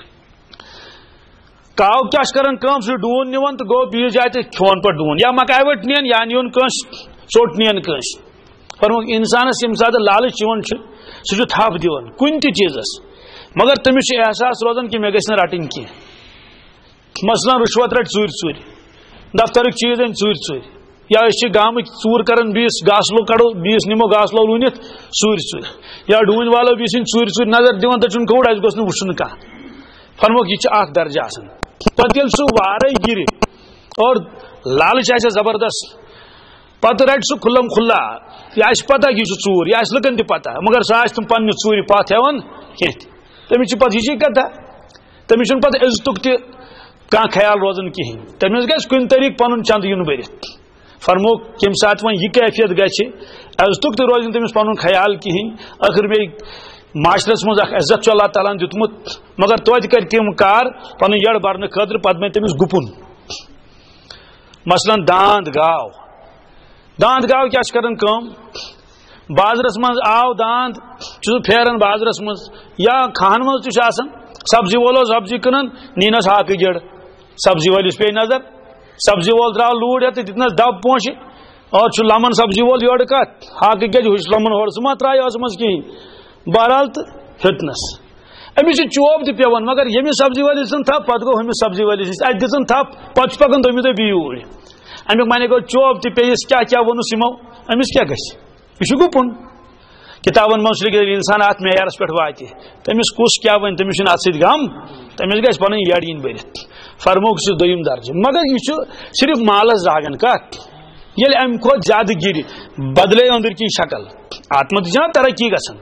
کاو کیا کران کام سہ ڈون نوان تو گو بیس جائے تو کھون پہ ڈون یا مکائی وٹ نین یا نیون کنس ژوٹ نین کنس. فرموک انسانس یم سات لالچ یوان سہ تھپ دِوان کُنہِ تہِ چیزس مگر تمس احساس روزان کہ مے گھس نا رٹن کی. مثلاً رشوت رٹ ژور ژور، دفترک چیز ان ژور ژور، یا اس گامک ژور کران بیس گاسلو کڑو بیس نمو گاسلو لونت ژور ژور، یا ڈون والو بیس ژور ژور نظر دِوان دچن کوڑ اس گوس نہ وچھن کانٛہہ. فرموک یہ اخ درجہ آسان. پتہ ییٚلہِ سُہ وارے گِرِ اور لالچ آسہِ زبردست پتہ رٹ سہ کھلم کھلا یہ آسہِ پتہ کہ یہ ژوٗر یہ آسہِ لُکن تہِ پتہ مگر سہ آسہِ تم پننہِ ژوٗرِ پتھ ہیوان کینٛہہ تہِ تٔمِس چھِ پتہٕ یہِ چھِ کتھا تٔمِس چھُنہٕ پتہٕ عزتُک تہِ کانٛہہ خیال روزان کِہیٖنۍ تٔمِس گژھِ کُنہِ طریٖقہٕ پنُن چند یُن بٔرِتھ فرمو کمہِ ساتہٕ وۄنۍ یہِ کیفیت گژھِ عزتُک تہِ روزِ نہٕ تٔمِس پنُن خیال کِہیٖنۍ ٲخر بیٚیہِ معاشرس منٛز اکھ عزت چھُ اللہ تعالیٰ ہن دیُتمُت مگر توتہِ کرِ تِم کار پنُن یڑ برنہٕ خٲطرٕ پتہٕ بنہِ تٔمِس گُپُن مثلاً داند گاو داند گاو کیا چھِ کران کٲم بازرس منٛز آو داند چھُ سُہ پھیران بازرس منٛز یا کھہن منٛز تہِ چھُ آسان سبزی وول اوس سبزی کٕنان نیٖنس ہاکہٕ گِڑ سبزی وٲلِس پیٚیہِ نظر سبزی وول درٛاو لوٗر ہٮ۪تھ تہٕ دِتنس دب پونٛسہِ اور چھُ لمن سبزی وول یورٕ کتھ ہاکہٕ گیٚجہِ ہُہ چھُ لمن ہورٕ سُہ ما ترٛایہِ ٲسہٕ منٛز کِہیٖنۍ بہرحال تہٕ ہیوٚتنس أمِس چھِ چوب تہِ پیوان مگر ییٚمِس سبزی وٲلِس دِژٕن تھپھ پتہٕ گوٚو ہُمِس سبزی وٲلِس نِش اتہِ دِژٕن تھپھ پتہٕ چھُ پکان دوٚیمہِ دۄہ بیٚیہِ اوٗرۍ امیُک معنی گوٚو چوب تہِ پیٚیِس کیاہ کیاہ ووٚنُس یِمو أمِس کیاہ گژھِ یہِ چھُ گُپُن کتابن منٛز چھُ لیکھِتھ ییٚلہِ انسان اتھ معیارس پٮ۪ٹھ واتہِ تٔمِس کُس کیاہ وَنہِ تٔمِس چھُنہٕ اتھ سۭتۍ غم تٔمِس گژھِ پنٕنۍ یڑ یِنۍ بٔرِتھ فرموک چھُ دوٚیِم درجہٕ مگر یہِ چھُ صرف مالس داگان کتھ ییٚلہِ امہِ کھۄتہٕ زیادٕ گِرِ بدلے أنٛدٕرۍ کِنۍ شکل اتھ منٛز تہِ چھنہ ترقی گژھان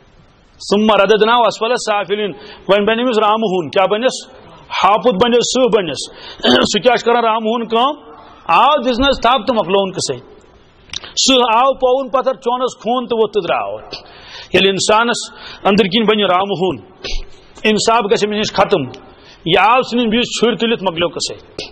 ثم رددناه اسفل السافلين وۄنۍ بنہِ أمِس رامہٕ ہوٗن کیاہ بنٮ۪س ہاپُت بنٮ۪س سٕہہ بنٮ۪س سُہ کیاہ چھُ کران رامہٕ ہوٗن کٲم آو دِژنس تھپھ تہٕ مۄکلووُن قٕصے سٕہہ آو پووُن پتھر چونس خوٗن تہٕ ووٚتھ تہٕ درٛاو ییٚلہِ انسانس أنٛدٕرۍ کِنۍ بنہِ رامہٕ ہوٗن انصاف گژھِ أمِس نِش ختم یہِ آو ژھٕنِن بیٚیِس چھُرۍ تُلِتھ مۄکلیو قٕصے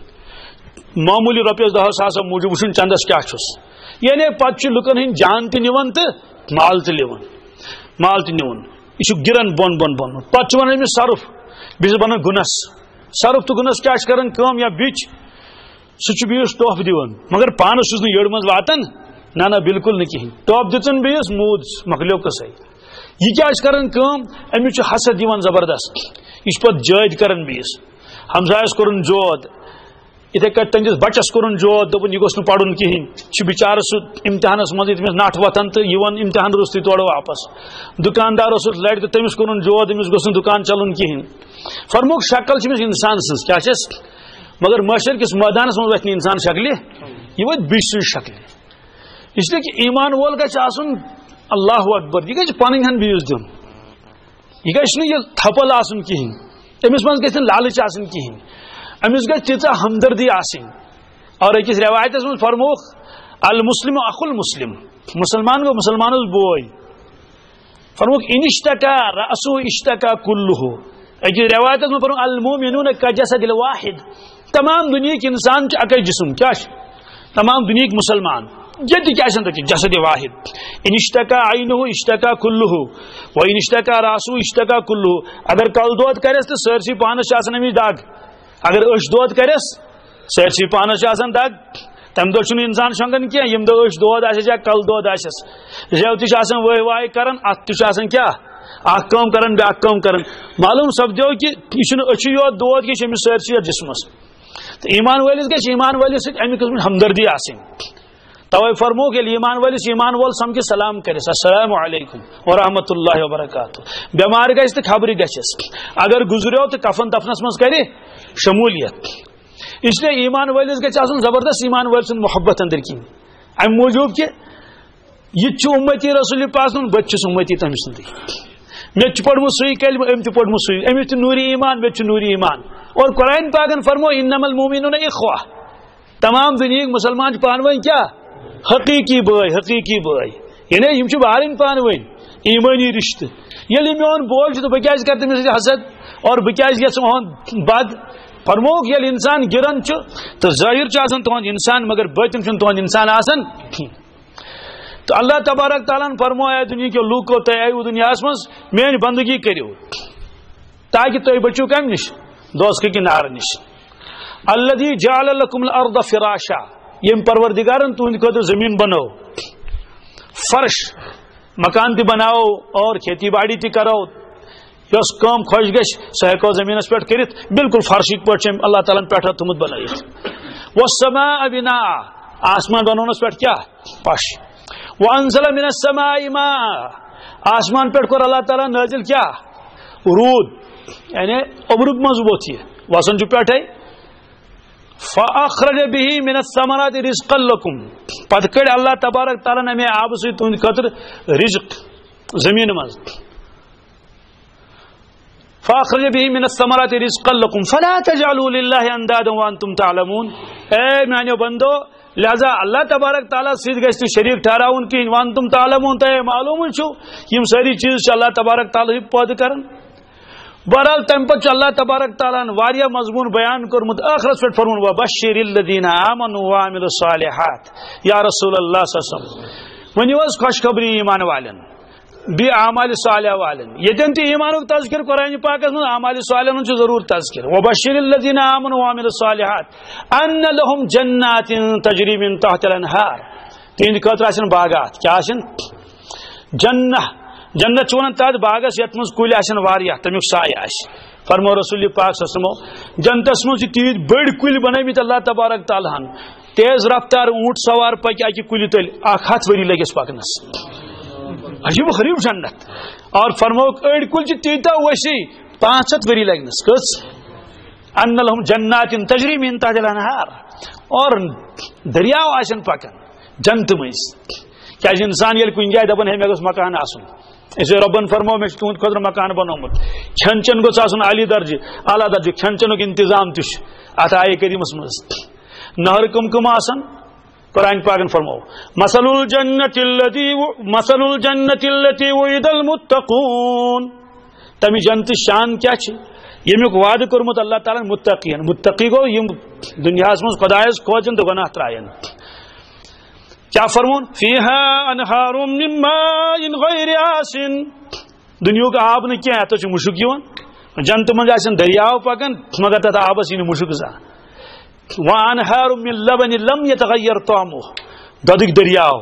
معموٗلی رۄپیس دہو ساسو موٗجوٗب وٕچھُن چندس کیاہ چھُس یعنی پتہٕ چھُ لُکن ہٕنٛدۍ جان تہِ نِوان تہٕ مال تہِ لِوان مال تہِ نِوان یہ چھُ گران بۄن بۄن بۄن پتہٕ چھُ ونان أمِس صرف بیٚیہِ چھُ بنان گُنس صرف تہٕ گُنس کیاہ چھِ کران کٲم یا بِچ سُہ چھُ بیٚیِس ٹۄپھ دِوان مگر پانس چھُس نہٕ یٔڑ منٛز واتان نہ نہ بالکل نہٕ کِہیٖنۍ ٹۄپھ دِژٕن بیٚیِس موٗد مۄکلیو قٕصے یہِ کیاہ چھِ کران کٲم أمِس چھُ حسد یِوان زبردست یہِ چھُ پتہٕ جٲدۍ کران بیٚیِس ہمسایس کوٚرُن جود یِتھے کٔنۍ تٔہنٛدِس بچس کوٚرُن جود دوٚپُن یہِ گوٚژھ نہٕ پرُن کِہیٖنۍ چھُ بِچارٕ سُہ امتحانس منٛز تٔمِس نٹھ وۄتھان تہٕ یِوان امتحان روٚستُے تورٕ واپس دُکاندار اوس لرِ تہٕ تٔمِس کوٚرُن جود أمِس گوٚژھ نہٕ دُکان چلُن کِہیٖنۍ فرموک شکل چھِ أمِس انسان سٕنٛز کیاہ چھس مگر معاشر کِس مٲدانس منٛز وۄتھِ نہٕ انسان شکلہِ یہِ وۄتھِ بِچ سٕنٛز شکلہِ اس لیے کہ ایمان وول گژھِ آسُن اللہ اکبر یہِ گژھِ پنٕنۍ ہن بیٚیِس دیُن یہِ گژھِ نہٕ یہِ تھپل آسُن کِہیٖنۍ أمِس منٛز گژھِ نہٕ لالٕچ آسٕنۍ کِہیٖنۍ أمِس گژھِ تیٖژاہ ہمدردی آسٕنۍ اور أکِس رٮ۪وایتس منٛز فرمووُکھ المسلم اخو المسلم مسلمان گوٚو مسلمانس بوے فرمووُکھ ان اشتکا رأسہ اشتکا کلہ أکِس رٮ۪وایتس منٛز فرمووُکھ المؤمنون کجسد الواحد تمام دُنیہٕکۍ انسان چھِ اکے جسم کیاہ چھِ تمام دُنیہٕکۍ مسلمان ییٚتہِ کیاہ چھنہٕ تَتہِ جسد واحد ان اشتکا عینہ اشتکا کلہ و ان اشتکا راسہ اشتکا کلہ اگر کل دود کرس تہٕ سٲرسٕے پانس چھِ آسان أمِس دگ اگر أچھ دود کرس سٲرسٕے پانس چھِ آسان دگ تمہِ دۄہ چھُنہٕ انسان شۄنٛگان کینٛہہ ییٚمہِ دۄہ أچھ دود آسٮ۪س یا کل دود آسٮ۪س زٮ۪و تہِ چھِ آسان وٲے وٲے کران اتھ تہِ چھُ آسان کیاہ اکھ کٲم کران بیاکھ کٲم کران معلوٗم سپدیو کہِ یہِ چھُنہٕ أچھی یوت دود کینٛہہ یہِ چھُ أمِس سٲرسٕے یتھ جسمس تہٕ ایمان وٲلِس گژھِ ایمان وٲلِس سۭتۍ امہِ قٕسمٕچ ہمدردی آسٕنۍ توے فرمووُکھ ییٚلہِ ایمان وٲلِس ایمان وول سمکھِ سلام کرٮ۪س السلام علیکم ورحمۃ اللہ وبرکاتہ بٮ۪مار گژھِ تہٕ خبرِ گژھٮ۪س اگر گُزریو تہٕ کفن دفنس منٛز کرِ شموٗلیت اس لیے ایمان وٲلِس گژھِ آسُن زبردست ایمان وٲلۍ سُنٛد محبت أنٛدٕرۍ کِنۍ امہِ موٗجوٗب کہِ یہِ تہِ چھُ اُمتی رسول پاک سُنٛد بہٕ تہِ چھُس اُمتی تٔمۍ سُنٛدٕے مےٚ تہِ چھُ پوٚرمُت سُے کلمہٕ أمۍ تہِ پوٚرمُت سُے أمِس تہِ نوٗرِ ایمان مےٚ تہِ چھُ نوٗرِ ایمان اور قرآن پاکن فرمو انما المؤمنون اخوہ تمام دُنیہٕکۍ مسلمان چھِ پانہٕ ؤنۍ کیاہ حقیٖقی بٲے حقیٖقی بٲے یعنی یِم چھِ بارٕنۍ پانہٕ ؤنۍ ایمٲنی رِشتہٕ ییٚلہِ یہِ میون بوے چھُ تہٕ بہٕ کیازِ کرٕ تٔمِس سۭتۍ حسد اور بہٕ کیازِ گژھٕ یِہُنٛد بد فرمووُکھ ییٚلہِ انسان گران چھُ تہٕ ظٲہِر چھُ آسان تُہُنٛد انسان مگر بٲطِن چھُنہٕ تُہُنٛد انسان آسان کِہیٖنۍ تہٕ اللہ تبارک تعالیٰ ہن فرموو اے دُنیہِکیو لوٗکو تُہۍ آیوٕ دُنیاہس منٛز میٲنۍ بندگی کٔرِو تاکہِ تُہۍ بٔچِو کمہِ نِش دوزخہٕ کہِ نارٕ نِش الذی جعل لکم الارض فراشا ییٚمۍ پروردگارن تُہنٛدِ خٲطرٕ زٔمیٖن بنٲو فرش مکان تہِ بناوو اور کھیتی باڑی تہِ کرو یۄس کٲم خۄش گژھِ سۄ ہٮ۪کو زٔمیٖنس پٮ۪ٹھ کٔرِتھ بالکل فرشٕکۍ پٲٹھۍ چھِ أمۍ اللہ تعالیٰ ہن پٮ۪ٹھٕ تھوٚمُت بنٲیِتھ والسماء بناء آسمان بناونس پٮ۪ٹھ کیاہ پش وانزل من السماء ماء آسمان پٮ۪ٹھ کوٚر اللہ تعالیٰ نٲزِل کیاہ روٗد یعنی اوٚبرُک منٛز ووٚتھ یہِ وسان چھُ پٮ۪ٹھے فأخرج به من الثمرات رزقا لكم پتہ کڑ اللہ تبارک تعالیٰ نے ہمیں آب سے تہند خاطر رزق زمین مز فأخرج به من الثمرات رزقا لكم فلا تجعلوا لله اندادا وانتم تعلمون اے میانو بندو لہذا اللہ تبارک تعالیٰ سید گژھِ نہٕ شریک ٹھہراوُن کِہیٖنۍ وانتم تعلمون تۄہہِ معلوم چھُ یِم سٲری چیٖز چھِ اللہ تبارک تعالیٰ پٲدٕ کران بہرحال تمہ پتہ اللہ تبارک تعالیٰ واریاہ مضمون بیان کورمت ٲخرس پٮ۪ٹھ فرمون وبشر الذین آمنوا وعملوا الصالحات یا رسول اللہ صلی اللہ علیہ وسلم ؤنِو حظ خوشخبری ایمان والٮ۪ن بیٚیہِ اعمالِ صالحہ والٮ۪ن ییٚتٮ۪ن تہِ ایمانُک تذکر قرآن پاکس منٛز اعمالِ صالحہ ہُنٛد چھُ ضروٗر تذکر وبشر الذین آمنوا وعملوا الصالحات ان لهم جنات تجری من تحت الانہار تہنٛدِ خٲطرٕ آسن باغات کیٛاہ آسن جنہ جنت چھ ونان تتھ باغس یتھ منٛز کُلۍ آسن واریاہ تمیُک سایہ آسہِ فرمو رسول پاک صلی اللہ علیہ وسلم جنتس منٛز چھِ تیٖتۍ بٔڑۍ کُلۍ بنٲومٕتۍ اللہ تبارک تعالیٰ ہن تیز رفتار اونٹ سوار پکہِ اکہِ کُلہِ تٔلۍ اکھ ہتھ ؤری لگس پکنس عجیب غریب جنت اور فرموک أڑۍ کُلۍ چھِ تیٖتیٛاہ وسیع پانٛژھ ہتھ ؤری لگنس کٔژ ان لهم جنات تجری من تحت الانہار اور دریاو آسن پکان جنت مٔنٛزۍ کیٛازِ انسان ییٚلہِ کُنہِ جایہِ دپان ہے مےٚ گوٚژھ مکان آسُن اسے ربن فرمو مےٚ چھُ تُہنٛدِ خٲطرٕ مکان بنومُت کھٮ۪ن چٮ۪ن گوٚژھ آسُن عالی درجہِ اعلیٰ درجہِ کھٮ۪ن چٮ۪نُک انتظام تہِ چھُ اتھ آیہِ کریٖمس منٛز نہرٕ کٕم کٕم آسان قرآن پاکن فرمو مثل الجنة التي مثل الجنة التي وعد المتقون تمہِ جنتٕچ شان کیٛاہ چھِ ییٚمیُک وعدٕ کوٚرمُت اللہ تعالیٰ ہن متقین متقی گوٚو یِم دُنیاہس منٛز خۄدایس کھوژن تہٕ گۄناہ ترٛاین کیا فرمون فیہا انہار من ماء غیر آسن دنیاہُک آب نہٕ کینٛہہ اتھ چھُ مُشُک یِوان جنتہٕ منٛز آسن دریاو پکان مگر تتھ آبس یی نہٕ مُشُک زانٛہہ وانہار من لبن لم یتغیر طعمہ دۄدٕکۍ دریاو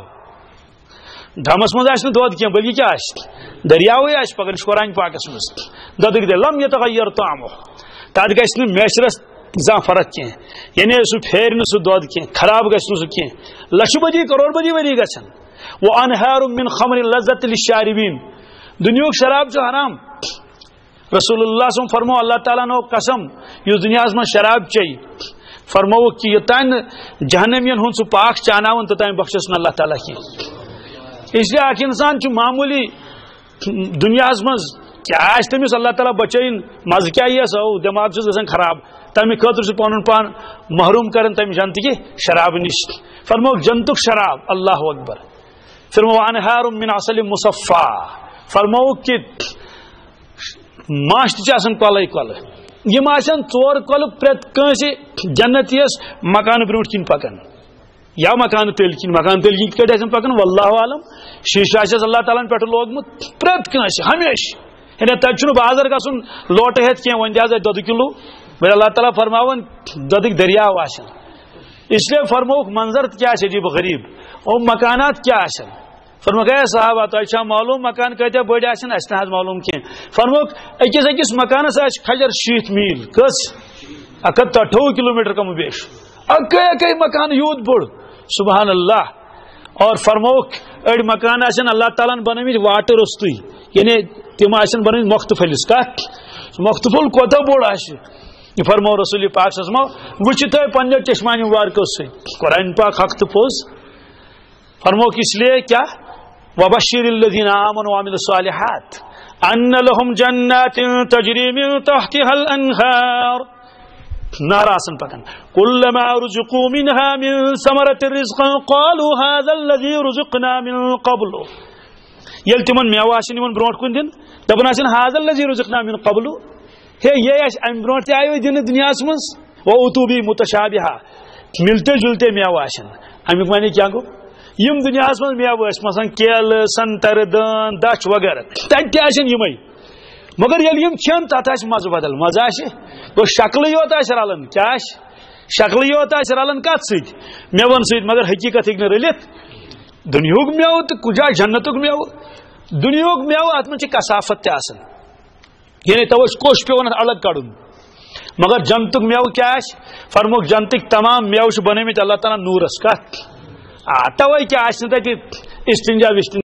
ڈرمس منٛز آسہِ نہٕ دۄد کینٛہہ بلکہِ کیٛاہ آسہِ دریاوٕے آسہِ پکان یہِ چھُ قرآن پاکس منٛز دۄدٕکۍ دٔرۍ لم یتغیر طعمہ تتھ گژھِ نہٕ میچرس زانٛہہ فرق کینٛہہ یعنی سُہ پھیرِ نہٕ سُہ دۄد کینٛہہ خراب گژھِ نہٕ سُہ کینٛہہ لچھِ بدی کروڑ بدی ؤری گژھن وانہار من خمر لذت للشاربین دنیاہُک شراب چھُ حرام رسول اللہ صلی فرمو اللہ تعالیٰ نو قسم یُس دنیاہس منٛز شراب چیٚیہِ فرمووُکھ کہِ یوٚتانۍ نہٕ جہنمین ہُنٛد سُہ پاک چاناوان توٚتانۍ بخشس نہٕ اللہ تعالیٰ کینٛہہ اس لیے اکھ انسان چھُ معموٗلی دُنیاہس منٛز کیٛاہ آسہِ تٔمِس اللہ تعالیٰ بچٲیِن مزٕ کیٛاہ یِیَس او دٮ۪ماغ چھُس گژھان خراب تمہِ خٲطرٕ چھُ پنُن پان محروٗم کران تمہِ جنتٕکہِ شرابہٕ نِش فرمووُکھ جنتُک شراب اللہ اکبر فرمو انہار من عسل مصفا فرمووُکھ کہِ ماچھ تہِ چھِ آسان کۄلے کۄلہٕ یِم آسن ژور کۄلہٕ پرٛٮ۪تھ کٲنٛسہِ جنتیس مکانہٕ برٛونٛٹھ کِنۍ پکان یا مکانہٕ تٔلۍ کِنۍ مکانہٕ تٔلۍ کِنۍ کِتھ کٲٹھۍ آسن پکان واللہ عالم شیٖشہٕ آسٮ۪س اللہ تعالیٰ ہن پٮ۪ٹھٕ لوگمُت پرٛٮ۪تھ کٲنٛسہِ ہمیشہِ یعنی تتہِ چھُنہٕ بازر گژھُن لوٹہٕ ہٮ۪تھ کینٛہہ وۄنۍ دِ حظ اَتہِ دۄدٕ کِلوٗ بہٕ اللہ تعالیٰ فرماون دۄدٕکۍ دریاو آسن اس لیے فرمووُکھ منظر کیٛاہ آسہِ عجیٖب غریٖب او مکانات کیٛاہ آسن فرمووُکھ ہے صحابہ تۄہہِ چھا معلوٗم مکان کۭتیاہ بٔڑۍ آسن اَسہِ نہ حظ معلوٗم کینٛہہ فرمووُکھ أکِس أکِس مکانس آسہِ کھجر شیٖتھ میٖل کٔژ اکھ ہتھ تہٕ اٹھووُہ کلوٗ میٖٹر کم و بیش اکے اکے مکان یوٗت بوٚڑ سبحان اللہ اور فرمووُکھ أڑۍ مکان آسن اللہ تعالیٰ ہن بنٲومٕتۍ واٹہٕ روٚستُے یعنی تِم آسن بنٲومٕتۍ مختفلِس کتھ مختفل کوتاہ بوٚڑ آسہِ یہ فرمو رسول پاک صلی اللہ علیہ وسلم وٕچھِو تُہۍ پننیو چشمانیو مبارکو سۭتۍ قرآن پاک حق تہٕ پوٚز فرمووُکھ اس لیے کیٛاہ وبشر الذین آمنوا وعملوا الصالحات ان لهم جنات تجری من تحتها الانہار نہر آسن پکان کلما رزقوا منها من ثمرة رزقا قالوا هذا الذي رزقنا من قبل ییٚلہِ تِمن میوٕ آسن یِمن برونٛٹھ کُن دِنہٕ دپان آسن هذا الذي رزقنا من قبل ہے یہ آسہِ امہِ برونٛٹھ تہِ آیو دِنہٕ دُنیاہس منٛز وأتوا به متشابہا ملتے جلتے میوٕ آسن امیُک معنی کیٛاہ گوٚو یم دنیاہس منٛز میوٕ ٲسۍ مثلاً کیلہٕ سنگتر دٲن دچھ وغیرہ تتہِ تہِ آسن یِمے مگر ییٚلہِ یِم کھٮ۪ن تتھ آسہِ مزٕ بدل مزٕ آسہِ گوٚو شکلٕے یوت آسہِ رلان کیٛاہ آسہِ شکلٕے یوت آسہِ رلان کتھ سۭتۍ میوَن سۭتۍ مگر حقیٖقت ہیٚکہِ نہٕ رٔلِتھ دُنیہُک میوٕ تہٕ کُنہِ جایہِ جنتُک میوٕ دُنیہُک میوٕ اتھ منٛز چھِ کثافت تہِ آسان یعنی توے چھُ کوٚش پیوان اتھ الگ کڑُن مگر جنتُک میوٕ کیٛاہ آسہِ فرمووُکھ جنتٕکۍ تمام میوٕ چھِ بنٲومٕتۍ اللہ تعالیٰ نوٗرس کتھ آ توے کیٛاہ آسہِ نہٕ تتہِ استنجا وستنجا